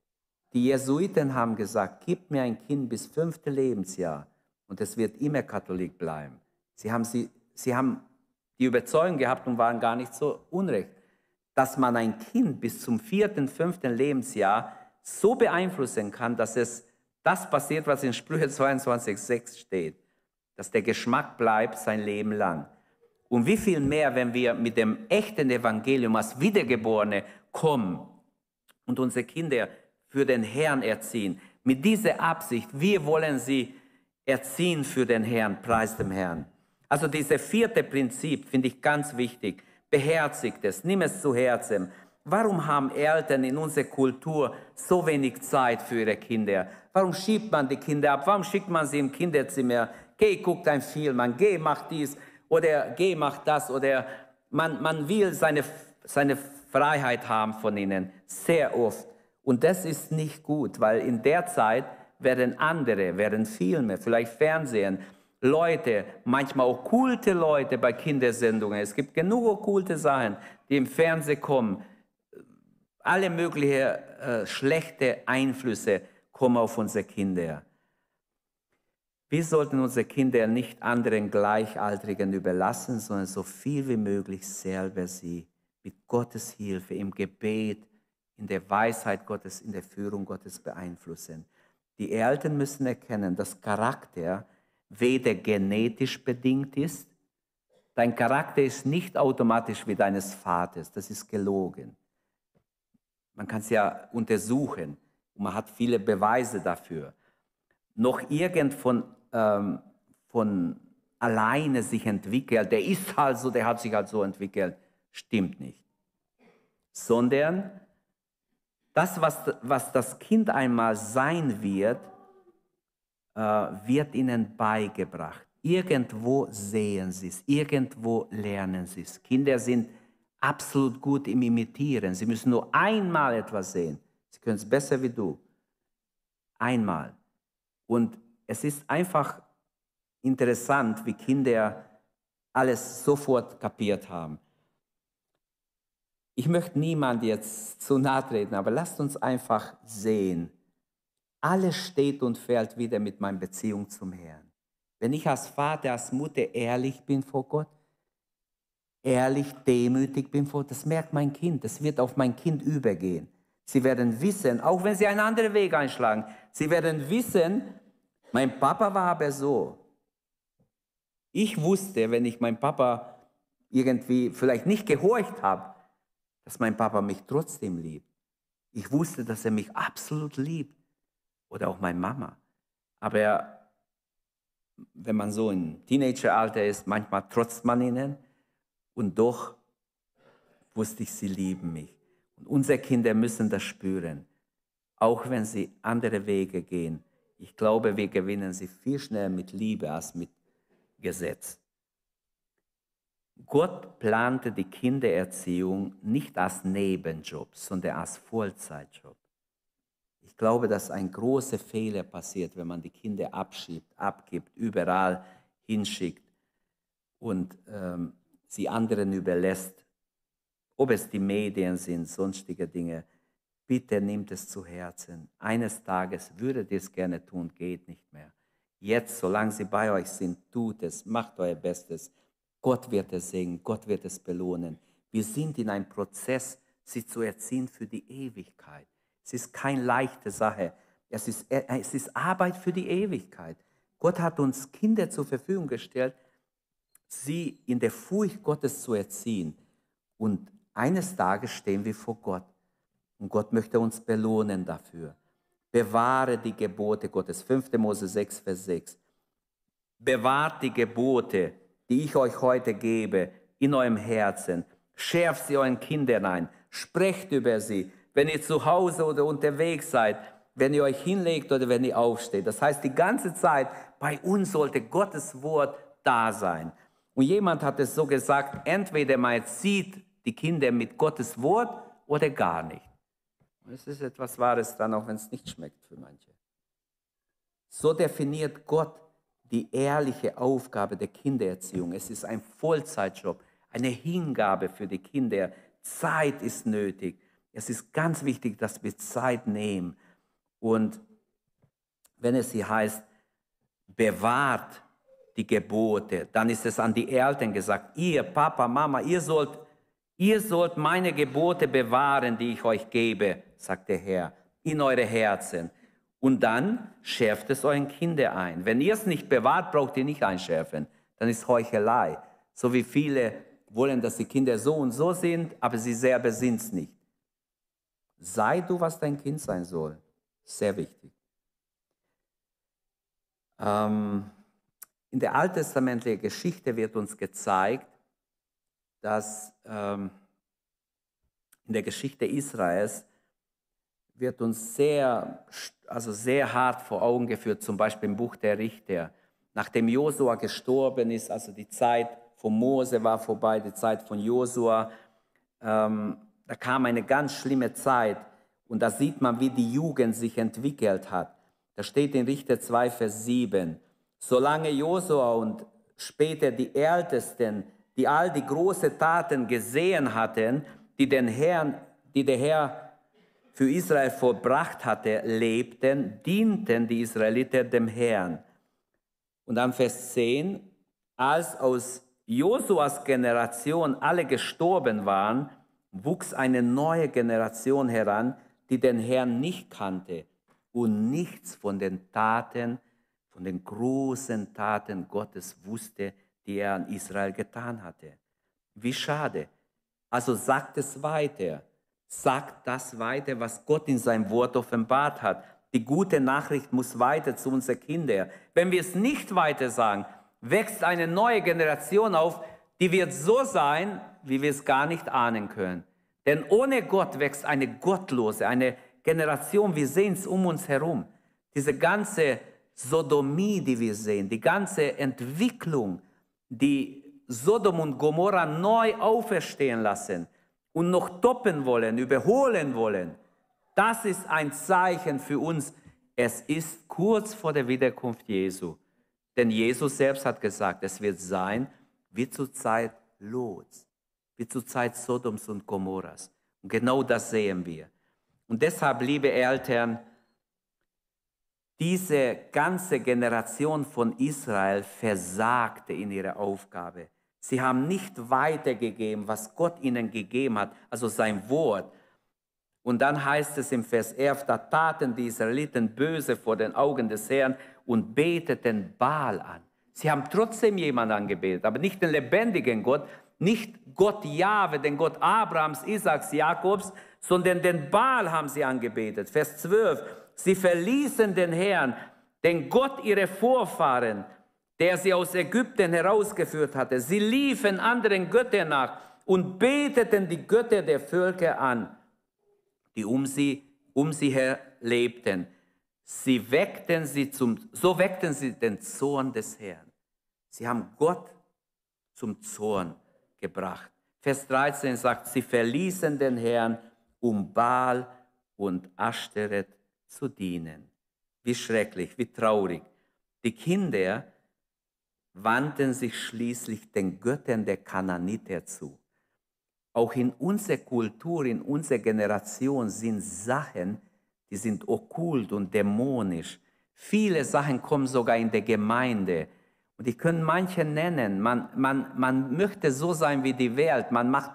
Die Jesuiten haben gesagt, gib mir ein Kind bis 5. Lebensjahr und es wird immer Katholik bleiben. Sie haben die Überzeugung gehabt und waren gar nicht so unrecht, dass man ein Kind bis zum 4., 5. Lebensjahr so beeinflussen kann, dass es das passiert, was in Sprüche 22,6 steht, dass der Geschmack bleibt sein Leben lang. Und wie viel mehr, wenn wir mit dem echten Evangelium als Wiedergeborene kommen und unsere Kinder für den Herrn erziehen. Mit dieser Absicht, wir wollen sie erziehen für den Herrn, preis dem Herrn. Also dieses 4. Prinzip finde ich ganz wichtig. Beherzigt es, nimm es zu Herzen. Warum haben Eltern in unserer Kultur so wenig Zeit für ihre Kinder? Warum schiebt man die Kinder ab? Warum schickt man sie im Kinderzimmer? Geh, guck einen Film an, geh, mach dies oder geh, mach das. Oder man will seine Freiheit haben von ihnen, sehr oft. Und das ist nicht gut, weil in der Zeit werden Filme, vielleicht Fernsehen, Leute, manchmal okkulte Leute bei Kindersendungen. Es gibt genug okkulte Sachen, die im Fernsehen kommen. Alle möglichen schlechte Einflüsse kommen auf unsere Kinder. Wir sollten unsere Kinder nicht anderen Gleichaltrigen überlassen, sondern so viel wie möglich selber sie mit Gottes Hilfe, im Gebet, in der Weisheit Gottes, in der Führung Gottes beeinflussen. Die Eltern müssen erkennen, dass Charakter weder genetisch bedingt ist. Dein Charakter ist nicht automatisch wie deines Vaters. Das ist gelogen. Man kann es ja untersuchen und man hat viele Beweise dafür. Noch irgend von alleine sich entwickelt, der ist halt so, der hat sich halt so entwickelt, stimmt nicht. Sondern das, was das Kind einmal sein wird, wird ihnen beigebracht. Irgendwo sehen sie es, irgendwo lernen sie es. Kinder sind absolut gut im Imitieren. Sie müssen nur einmal etwas sehen. Sie können es besser wie du. Einmal. Und es ist einfach interessant, wie Kinder alles sofort kapiert haben. Ich möchte niemand jetzt zu nahe treten, aber lasst uns einfach sehen. Alles steht und fällt wieder mit meiner Beziehung zum Herrn. Wenn ich als Vater, als Mutter ehrlich bin vor Gott, ehrlich, demütig bin vor Gott, das merkt mein Kind, das wird auf mein Kind übergehen. Sie werden wissen, auch wenn sie einen anderen Weg einschlagen, sie werden wissen, mein Papa war aber so. Ich wusste, wenn ich meinem Papa irgendwie vielleicht nicht gehorcht habe, dass mein Papa mich trotzdem liebt. Ich wusste, dass er mich absolut liebt. Oder auch meine Mama. Aber wenn man so im Teenageralter ist, manchmal trotzt man ihnen. Und doch wusste ich, sie lieben mich. Und unsere Kinder müssen das spüren. Auch wenn sie andere Wege gehen. Ich glaube, wir gewinnen sie viel schneller mit Liebe als mit Gesetz. Gott plante die Kindererziehung nicht als Nebenjob, sondern als Vollzeitjob. Ich glaube, dass ein großer Fehler passiert, wenn man die Kinder abgibt, überall hinschickt und sie anderen überlässt. Ob es die Medien sind, sonstige Dinge. Bitte nehmt es zu Herzen. Eines Tages würdet ihr es gerne tun, geht nicht mehr. Jetzt, solange sie bei euch sind, tut es, macht euer Bestes. Gott wird es segnen, Gott wird es belohnen. Wir sind in einem Prozess, sie zu erziehen für die Ewigkeit. Es ist keine leichte Sache. Es ist Arbeit für die Ewigkeit. Gott hat uns Kinder zur Verfügung gestellt, sie in der Furcht Gottes zu erziehen. Und eines Tages stehen wir vor Gott. Und Gott möchte uns belohnen dafür. Bewahre die Gebote Gottes. 5. Mose 6, Vers 6. Bewahrt die Gebote, die ich euch heute gebe, in eurem Herzen. Schärft sie euren Kindern ein. Sprecht über sie, wenn ihr zu Hause oder unterwegs seid, wenn ihr euch hinlegt oder wenn ihr aufsteht. Das heißt, die ganze Zeit bei uns sollte Gottes Wort da sein. Und jemand hat es so gesagt, entweder man erzieht die Kinder mit Gottes Wort oder gar nicht. Und es ist etwas Wahres dran, auch wenn es nicht schmeckt für manche. So definiert Gott die ehrliche Aufgabe der Kindererziehung. Es ist ein Vollzeitjob, eine Hingabe für die Kinder. Zeit ist nötig. Es ist ganz wichtig, dass wir Zeit nehmen. Und wenn es hier heißt, bewahrt die Gebote, dann ist es an die Eltern gesagt, ihr Papa, Mama, ihr sollt meine Gebote bewahren, die ich euch gebe, sagt der Herr, in eure Herzen. Und dann schärft es euren Kindern ein. Wenn ihr es nicht bewahrt, braucht ihr nicht einschärfen. Dann ist Heuchelei. So wie viele wollen, dass die Kinder so und so sind, aber sie selber sind es nicht. Sei du, was dein Kind sein soll. Sehr wichtig. In der alttestamentlichen Geschichte wird uns gezeigt, dass in der Geschichte Israels wird uns sehr hart vor Augen geführt, zum Beispiel im Buch der Richter. Nachdem Josua gestorben ist, also die Zeit von Mose war vorbei, die Zeit von Josua, da kam eine ganz schlimme Zeit und da sieht man, wie die Jugend sich entwickelt hat. Da steht in Richter 2, Vers 7, solange Josua und später die Ältesten, die all die großen Taten gesehen hatten, die der Herr für Israel vollbracht hatte, lebten, dienten die Israeliter dem Herrn. Und am Vers 10, als aus Josuas Generation alle gestorben waren, wuchs eine neue Generation heran, die den Herrn nicht kannte und nichts von den Taten, von den großen Taten Gottes wusste, die er an Israel getan hatte. Wie schade. Also sagt es weiter. Sagt das weiter, was Gott in seinem Wort offenbart hat. Die gute Nachricht muss weiter zu unseren Kindern. Wenn wir es nicht weiter sagen, wächst eine neue Generation auf, die wird so sein, wie wir es gar nicht ahnen können. Denn ohne Gott wächst eine gottlose, eine Generation, wir sehen es um uns herum. Diese ganze Sodomie, die wir sehen, die ganze Entwicklung, die Sodom und Gomorra neu auferstehen lassen und noch toppen wollen, überholen wollen, das ist ein Zeichen für uns. Es ist kurz vor der Wiederkunft Jesu. Denn Jesus selbst hat gesagt, es wird sein wie zur Zeit Lots, wie zur Zeit Sodoms und Gomorras. Und genau das sehen wir. Und deshalb, liebe Eltern, diese ganze Generation von Israel versagte in ihrer Aufgabe. Sie haben nicht weitergegeben, was Gott ihnen gegeben hat, also sein Wort. Und dann heißt es im Vers 11, da taten die Israeliten böse vor den Augen des Herrn und beteten Baal an. Sie haben trotzdem jemanden angebetet, aber nicht den lebendigen Gott, nicht Gott Jahwe, den Gott Abrahams, Isaaks, Jakobs, sondern den Baal haben sie angebetet. Vers 12, sie verließen den Herrn, den Gott ihrer Vorfahren, der sie aus Ägypten herausgeführt hatte. Sie liefen anderen Göttern nach und beteten die Götter der Völker an, die um sie her lebten. So weckten sie den Zorn des Herrn. Sie haben Gott zum Zorn gebracht. Vers 13 sagt, sie verließen den Herrn, um Baal und Aschtoreth zu dienen. Wie schrecklich, wie traurig. Die Kinder wandten sich schließlich den Göttern der Kanaaniter zu. Auch in unserer Kultur, in unserer Generation sind Sachen, die sind okkult und dämonisch. Viele Sachen kommen sogar in der Gemeinde. Und ich kann manche nennen. Man möchte so sein wie die Welt. Man macht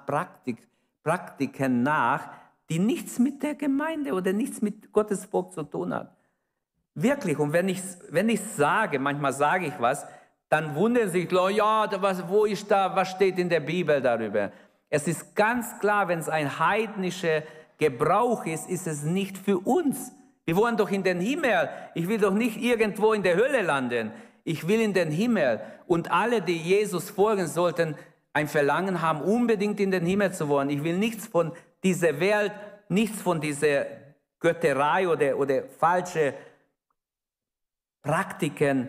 Praktiken nach, die nichts mit der Gemeinde oder nichts mit Gottes Volk zu tun hat. Wirklich. Und wenn ich sage, manchmal sage ich was, dann wundern sich Leute, ja, wo ist da, was steht in der Bibel darüber? Es ist ganz klar, wenn es ein heidnischer Gebrauch ist, ist es nicht für uns. Wir wollen doch in den Himmel. Ich will doch nicht irgendwo in der Hölle landen. Ich will in den Himmel. Und alle, die Jesus folgen sollten, ein Verlangen haben, unbedingt in den Himmel zu wollen. Ich will nichts von dieser Welt, nichts von dieser Götterei oder falsche Praktiken,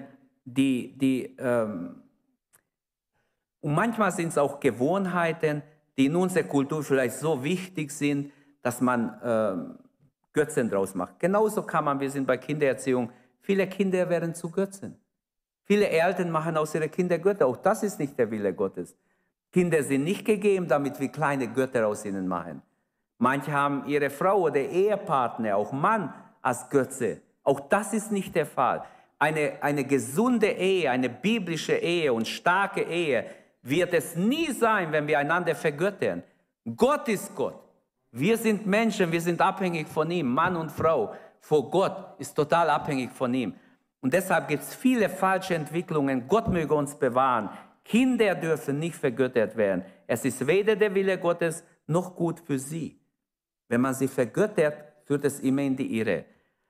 und manchmal sind es auch Gewohnheiten, die in unserer Kultur vielleicht so wichtig sind, dass man Götzen draus macht. Genauso kann man, wir sind bei Kindererziehung, viele Kinder werden zu Götzen. Viele Eltern machen aus ihren Kindern Götter. Auch das ist nicht der Wille Gottes. Kinder sind nicht gegeben, damit wir kleine Götter aus ihnen machen. Manche haben ihre Frau oder Ehepartner, auch Mann, als Götze. Auch das ist nicht der Fall. Eine gesunde Ehe, eine biblische Ehe und starke Ehe wird es nie sein, wenn wir einander vergöttern. Gott ist Gott. Wir sind Menschen, wir sind abhängig von ihm. Mann und Frau vor Gott ist total abhängig von ihm. Und deshalb gibt es viele falsche Entwicklungen. Gott möge uns bewahren. Kinder dürfen nicht vergöttert werden. Es ist weder der Wille Gottes noch gut für sie. Wenn man sie vergöttert, führt es immer in die Irre.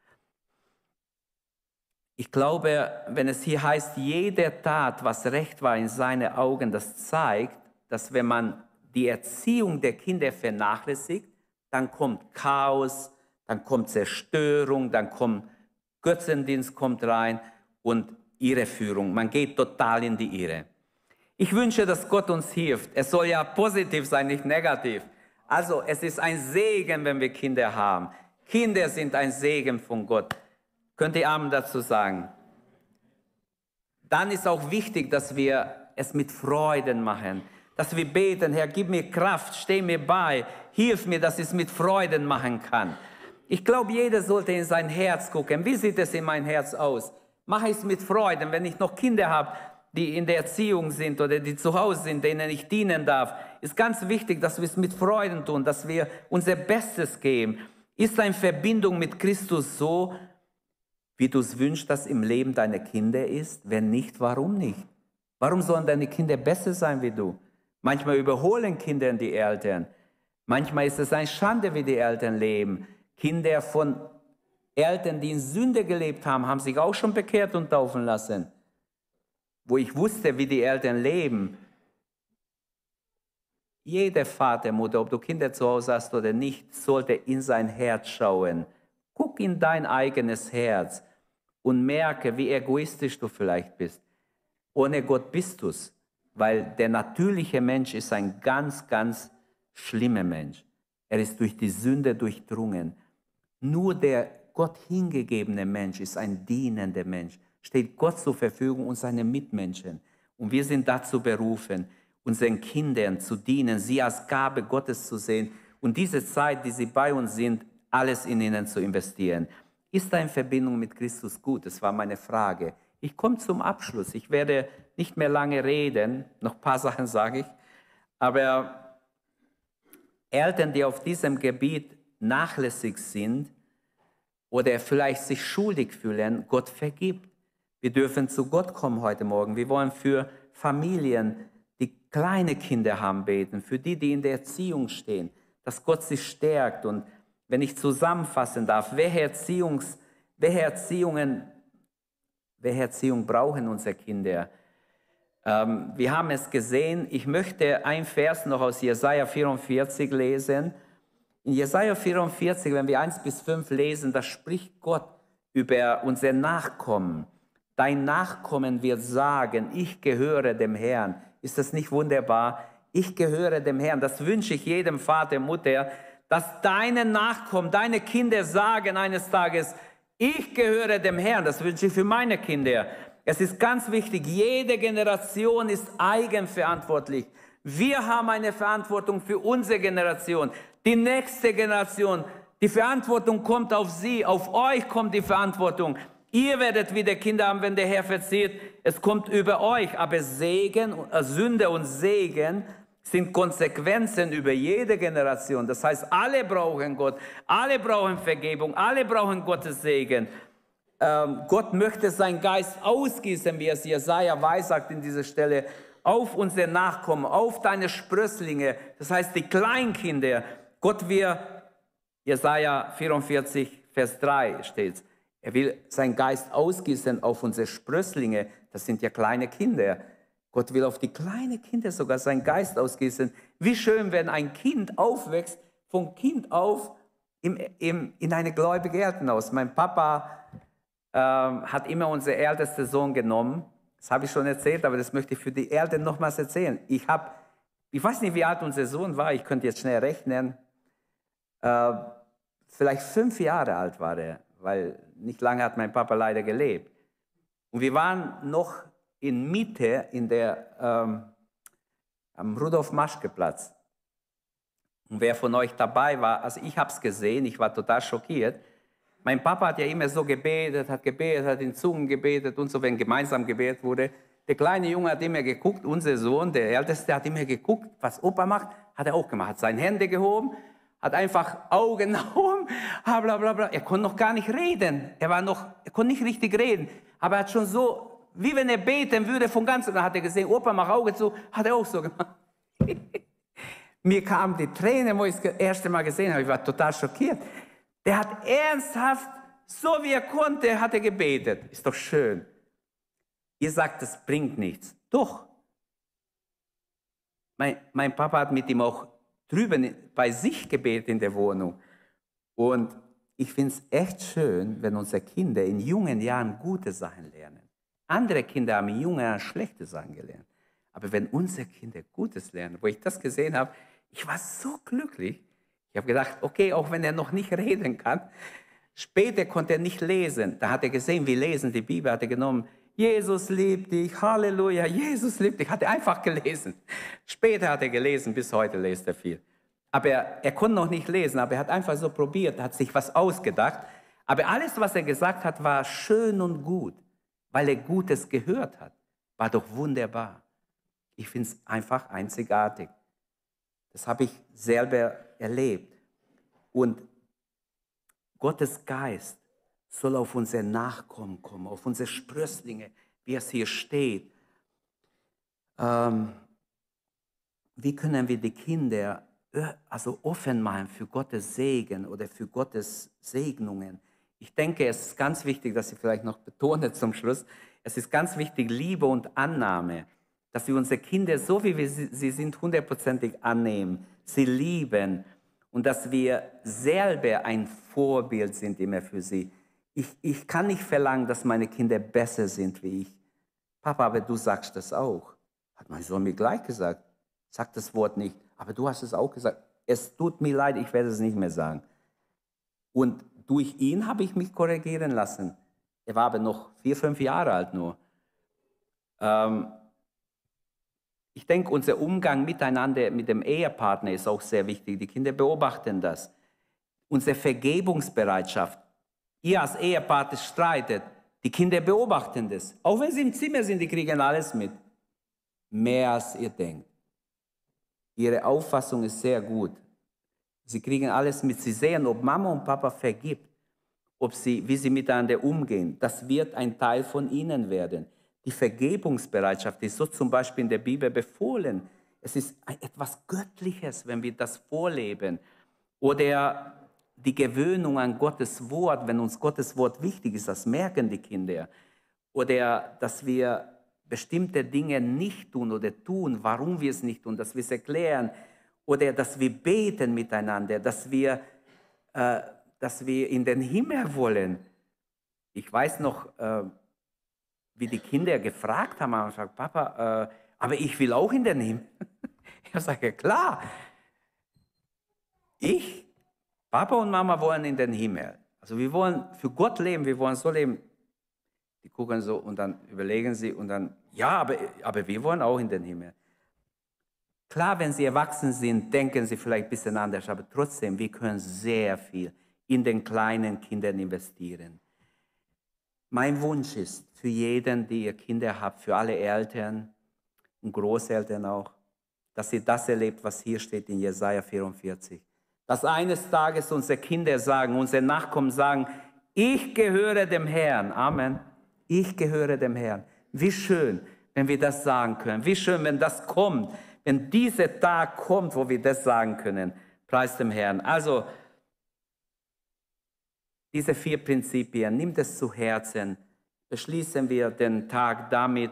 Ich glaube, wenn es hier heißt, jeder tat, was recht war in seinen Augen, das zeigt, dass wenn man die Erziehung der Kinder vernachlässigt, dann kommt Chaos, dann kommt Zerstörung, dann kommt Götzendienst kommt rein und Irreführung. Man geht total in die Irre. Ich wünsche, dass Gott uns hilft. Es soll ja positiv sein, nicht negativ. Also es ist ein Segen, wenn wir Kinder haben. Kinder sind ein Segen von Gott. Könnt ihr Amen dazu sagen? Dann ist auch wichtig, dass wir es mit Freuden machen. Dass wir beten, Herr, gib mir Kraft, steh mir bei, hilf mir, dass ich es mit Freuden machen kann. Ich glaube, jeder sollte in sein Herz gucken. Wie sieht es in mein Herz aus? Mache ich es mit Freuden, wenn ich noch Kinder habe, die in der Erziehung sind oder die zu Hause sind, denen ich dienen darf. Ist ganz wichtig, dass wir es mit Freuden tun, dass wir unser Bestes geben. Ist deine Verbindung mit Christus so, wie du es wünschst, dass im Leben deiner Kinder ist? Wenn nicht, warum nicht? Warum sollen deine Kinder besser sein wie du? Manchmal überholen Kinder die Eltern. Manchmal ist es eine Schande, wie die Eltern leben. Kinder von Eltern, die in Sünde gelebt haben, haben sich auch schon bekehrt und taufen lassen. Wo ich wusste, wie die Eltern leben. Jeder Vater, Mutter, ob du Kinder zu Hause hast oder nicht, sollte in sein Herz schauen. Guck in dein eigenes Herz und merke, wie egoistisch du vielleicht bist. Ohne Gott bist du es, weil der natürliche Mensch ist ein ganz, ganz schlimmer Mensch. Er ist durch die Sünde durchdrungen. Nur der Gott hingegebene Mensch ist ein dienender Mensch, steht Gott zur Verfügung und seinen Mitmenschen. Und wir sind dazu berufen, unseren Kindern zu dienen, sie als Gabe Gottes zu sehen und diese Zeit, die sie bei uns sind, alles in ihnen zu investieren. Ist da in Verbindung mit Christus gut? Das war meine Frage. Ich komme zum Abschluss. Ich werde nicht mehr lange reden, noch ein paar Sachen sage ich, aber Eltern, die auf diesem Gebiet nachlässig sind oder vielleicht sich schuldig fühlen, Gott vergibt. Wir dürfen zu Gott kommen heute Morgen. Wir wollen für Familien, die kleine Kinder haben, beten, für die, die in der Erziehung stehen, dass Gott sie stärkt. Und wenn ich zusammenfassen darf, welche Erziehung brauchen unsere Kinder? Wir haben es gesehen. Ich möchte ein Vers noch aus Jesaja 44 lesen. In Jesaja 44, wenn wir 1 bis 5 lesen, da spricht Gott über unser Nachkommen. Dein Nachkommen wird sagen, ich gehöre dem Herrn. Ist das nicht wunderbar? Ich gehöre dem Herrn. Das wünsche ich jedem Vater, Mutter, dass deine Nachkommen, deine Kinder sagen eines Tages, ich gehöre dem Herrn. Das wünsche ich für meine Kinder. Es ist ganz wichtig, jede Generation ist eigenverantwortlich. Wir haben eine Verantwortung für unsere Generation. Die nächste Generation, die Verantwortung kommt auf sie, auf euch kommt die Verantwortung. Ihr werdet wieder Kinder haben, wenn der Herr verzieht. Es kommt über euch. Aber Sünde und Segen sind Konsequenzen über jede Generation. Das heißt, alle brauchen Gott, alle brauchen Vergebung, alle brauchen Gottes Segen. Gott möchte seinen Geist ausgießen, wie es Jesaja weissagt in dieser Stelle, auf unsere Nachkommen, auf deine Sprösslinge, das heißt die Kleinkinder. Gott will, Jesaja 44, Vers 3 steht, er will seinen Geist ausgießen auf unsere Sprösslinge, das sind ja kleine Kinder. Gott will auf die kleinen Kinder sogar seinen Geist ausgießen. Wie schön, wenn ein Kind aufwächst, von Kind auf in eine gläubige Elternhaus. Mein Papa hat immer unseren ältesten Sohn genommen. Das habe ich schon erzählt, aber das möchte ich für die Eltern nochmals erzählen. Ich weiß nicht, wie alt unser Sohn war, ich könnte jetzt schnell rechnen. Vielleicht 5 Jahre alt war er, weil nicht lange hat mein Papa leider gelebt. Und wir waren noch in Mitte am Rudolf-Maschke-Platz. Und wer von euch dabei war, also ich habe es gesehen, ich war total schockiert. Mein Papa hat ja immer so gebetet, hat in Zungen gebetet und so, wenn gemeinsam gebetet wurde. Der kleine Junge hat immer geguckt, unser Sohn, der Älteste, hat immer geguckt, was Opa macht, hat er auch gemacht. Hat seine Hände gehoben, hat einfach Augen nach oben, bla bla bla. Er konnte noch gar nicht reden. Er konnte nicht richtig reden. Aber er hat schon so, wie wenn er beten würde von ganzem. Dann hat er gesehen, Opa macht Augen zu, hat er auch so gemacht. Mir kamen die Tränen, wo ich das erste Mal gesehen habe. Ich war total schockiert. Der hat ernsthaft, so wie er konnte, hat er gebetet. Ist doch schön. Ihr sagt, das bringt nichts. Doch. Mein Papa hat mit ihm auch drüben bei sich gebetet in der Wohnung. Und ich finde es echt schön, wenn unsere Kinder in jungen Jahren gute Sachen lernen. Andere Kinder haben in jungen Jahren schlechte Sachen gelernt. Aber wenn unsere Kinder Gutes lernen, wo ich das gesehen habe, ich war so glücklich. Ich habe gedacht, okay, auch wenn er noch nicht reden kann, später konnte er nicht lesen. Da hat er gesehen, wie lesen die Bibel, hat er genommen, Jesus liebt dich, Halleluja, Jesus liebt dich, hat er einfach gelesen. Später hat er gelesen, bis heute liest er viel. Aber er konnte noch nicht lesen, aber er hat einfach so probiert, hat sich was ausgedacht. Aber alles, was er gesagt hat, war schön und gut, weil er Gutes gehört hat. War doch wunderbar. Ich finde es einfach einzigartig. Das habe ich selber erlebt. Und Gottes Geist soll auf unsere Nachkommen kommen, auf unsere Sprösslinge, wie es hier steht. Wie können wir die Kinder offen machen für Gottes Segen oder für Gottes Segnungen? Ich denke, es ist ganz wichtig, dass ich vielleicht noch betone zum Schluss, es ist ganz wichtig, Liebe und Annahme, dass wir unsere Kinder, so wie sie sind, hundertprozentig annehmen, sie lieben und dass wir selber ein Vorbild sind immer für sie. Ich kann nicht verlangen, dass meine Kinder besser sind wie ich. Papa, aber du sagst das auch. Hat mein Sohn mir gleich gesagt. Sag das Wort nicht, aber du hast es auch gesagt. Es tut mir leid, ich werde es nicht mehr sagen. Und durch ihn habe ich mich korrigieren lassen. Er war aber noch 4, 5 Jahre alt nur. Ich denke, unser Umgang miteinander, mit dem Ehepartner ist auch sehr wichtig. Die Kinder beobachten das. Unsere Vergebungsbereitschaft. Ihr als Ehepartner streitet. Die Kinder beobachten das. Auch wenn sie im Zimmer sind, die kriegen alles mit. Mehr als ihr denkt. Ihre Auffassung ist sehr gut. Sie kriegen alles mit. Sie sehen, ob Mama und Papa vergibt. Wie sie miteinander umgehen. Das wird ein Teil von ihnen werden. Die Vergebungsbereitschaft ist so zum Beispiel in der Bibel befohlen. Es ist etwas Göttliches, wenn wir das vorleben. Oder die Gewöhnung an Gottes Wort, wenn uns Gottes Wort wichtig ist, das merken die Kinder. Oder dass wir bestimmte Dinge nicht tun oder tun, warum wir es nicht tun, dass wir es erklären. Oder dass wir beten miteinander, dass wir in den Himmel wollen. Ich weiß noch, wie die Kinder gefragt haben, und gesagt, Papa, aber ich will auch in den Himmel. Ich sage, klar, Papa und Mama wollen in den Himmel. Also wir wollen für Gott leben, wir wollen so leben. Die gucken so und dann überlegen sie und dann, ja, aber wir wollen auch in den Himmel. Klar, wenn sie erwachsen sind, denken sie vielleicht ein bisschen anders, aber trotzdem, wir können sehr viel in den kleinen Kindern investieren. Mein Wunsch ist für jeden, die ihr Kinder habt, für alle Eltern und Großeltern auch, dass ihr das erlebt, was hier steht in Jesaja 44. Dass eines Tages unsere Kinder sagen, unsere Nachkommen sagen, ich gehöre dem Herrn. Amen. Ich gehöre dem Herrn. Wie schön, wenn wir das sagen können. Wie schön, wenn das kommt. Wenn dieser Tag kommt, wo wir das sagen können. Preis dem Herrn. Also, diese 4 Prinzipien, nimmt es zu Herzen. Beschließen wir den Tag damit.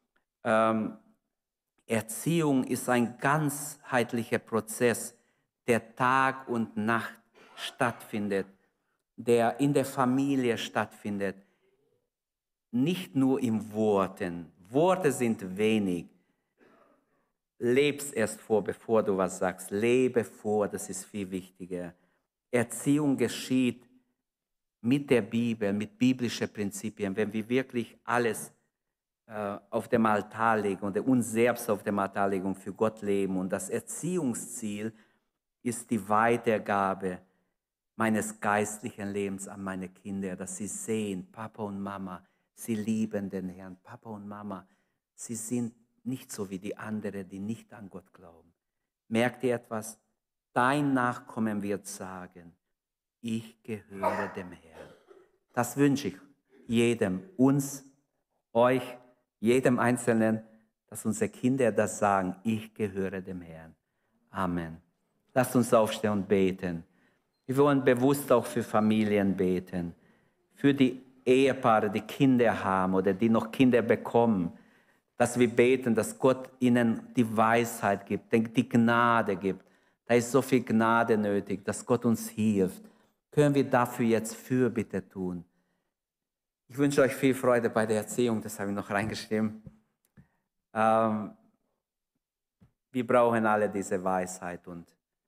Erziehung ist ein ganzheitlicher Prozess, der Tag und Nacht stattfindet, der in der Familie stattfindet. Nicht nur in Worten. Worte sind wenig. Leb's erst vor, bevor du was sagst. Lebe vor, das ist viel wichtiger. Erziehung geschieht mit der Bibel, mit biblischen Prinzipien, wenn wir wirklich alles auf dem Altar legen und uns selbst auf dem Altar legen und für Gott leben. Und das Erziehungsziel ist die Weitergabe meines geistlichen Lebens an meine Kinder, dass sie sehen, Papa und Mama, sie lieben den Herrn. Papa und Mama, sie sind nicht so wie die anderen, die nicht an Gott glauben. Merkt ihr etwas? Dein Nachkommen wird sagen, ich gehöre dem Herrn. Das wünsche ich jedem, uns, euch, jedem Einzelnen, dass unsere Kinder das sagen, ich gehöre dem Herrn. Amen. Lasst uns aufstehen und beten. Wir wollen bewusst auch für Familien beten, für die Ehepaare, die Kinder haben oder die noch Kinder bekommen, dass wir beten, dass Gott ihnen die Weisheit gibt, die Gnade gibt. Da ist so viel Gnade nötig, dass Gott uns hilft. Können wir dafür jetzt Fürbitte tun? Ich wünsche euch viel Freude bei der Erziehung, das habe ich noch reingeschrieben. Wir brauchen alle diese Weisheit und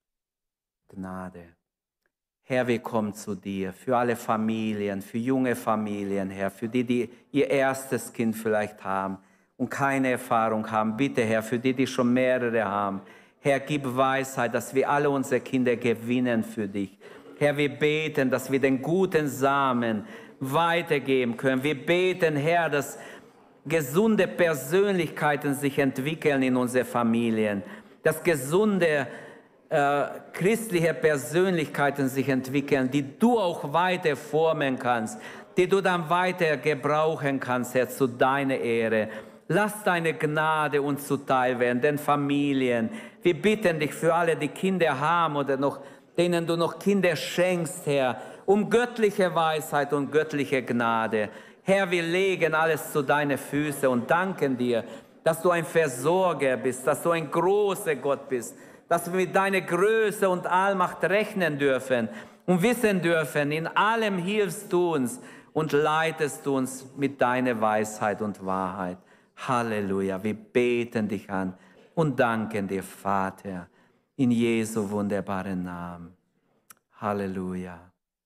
Gnade. Herr, wir kommen zu dir, für alle Familien, für junge Familien, Herr, für die, die ihr erstes Kind vielleicht haben und keine Erfahrung haben. Bitte, Herr, für die, die schon mehrere haben. Herr, gib Weisheit, dass wir alle unsere Kinder gewinnen für dich. Herr, wir beten, dass wir den guten Samen weitergeben können. Wir beten, Herr, dass gesunde Persönlichkeiten sich entwickeln in unseren Familien, dass gesunde christliche Persönlichkeiten sich entwickeln, die du auch weiter formen kannst, die du dann weiter gebrauchen kannst, Herr, zu deiner Ehre. Lass deine Gnade uns zuteil werden, den Familien. Wir bitten dich für alle, die Kinder haben oder noch, denen du noch Kinder schenkst, Herr, um göttliche Weisheit und göttliche Gnade. Herr, wir legen alles zu deinen Füßen und danken dir, dass du ein Versorger bist, dass du ein großer Gott bist, dass wir mit deiner Größe und Allmacht rechnen dürfen und wissen dürfen, in allem hilfst du uns und leitest du uns mit deiner Weisheit und Wahrheit. Halleluja, wir beten dich an und danken dir, Vater, in Jesu wunderbaren Namen. Halleluja.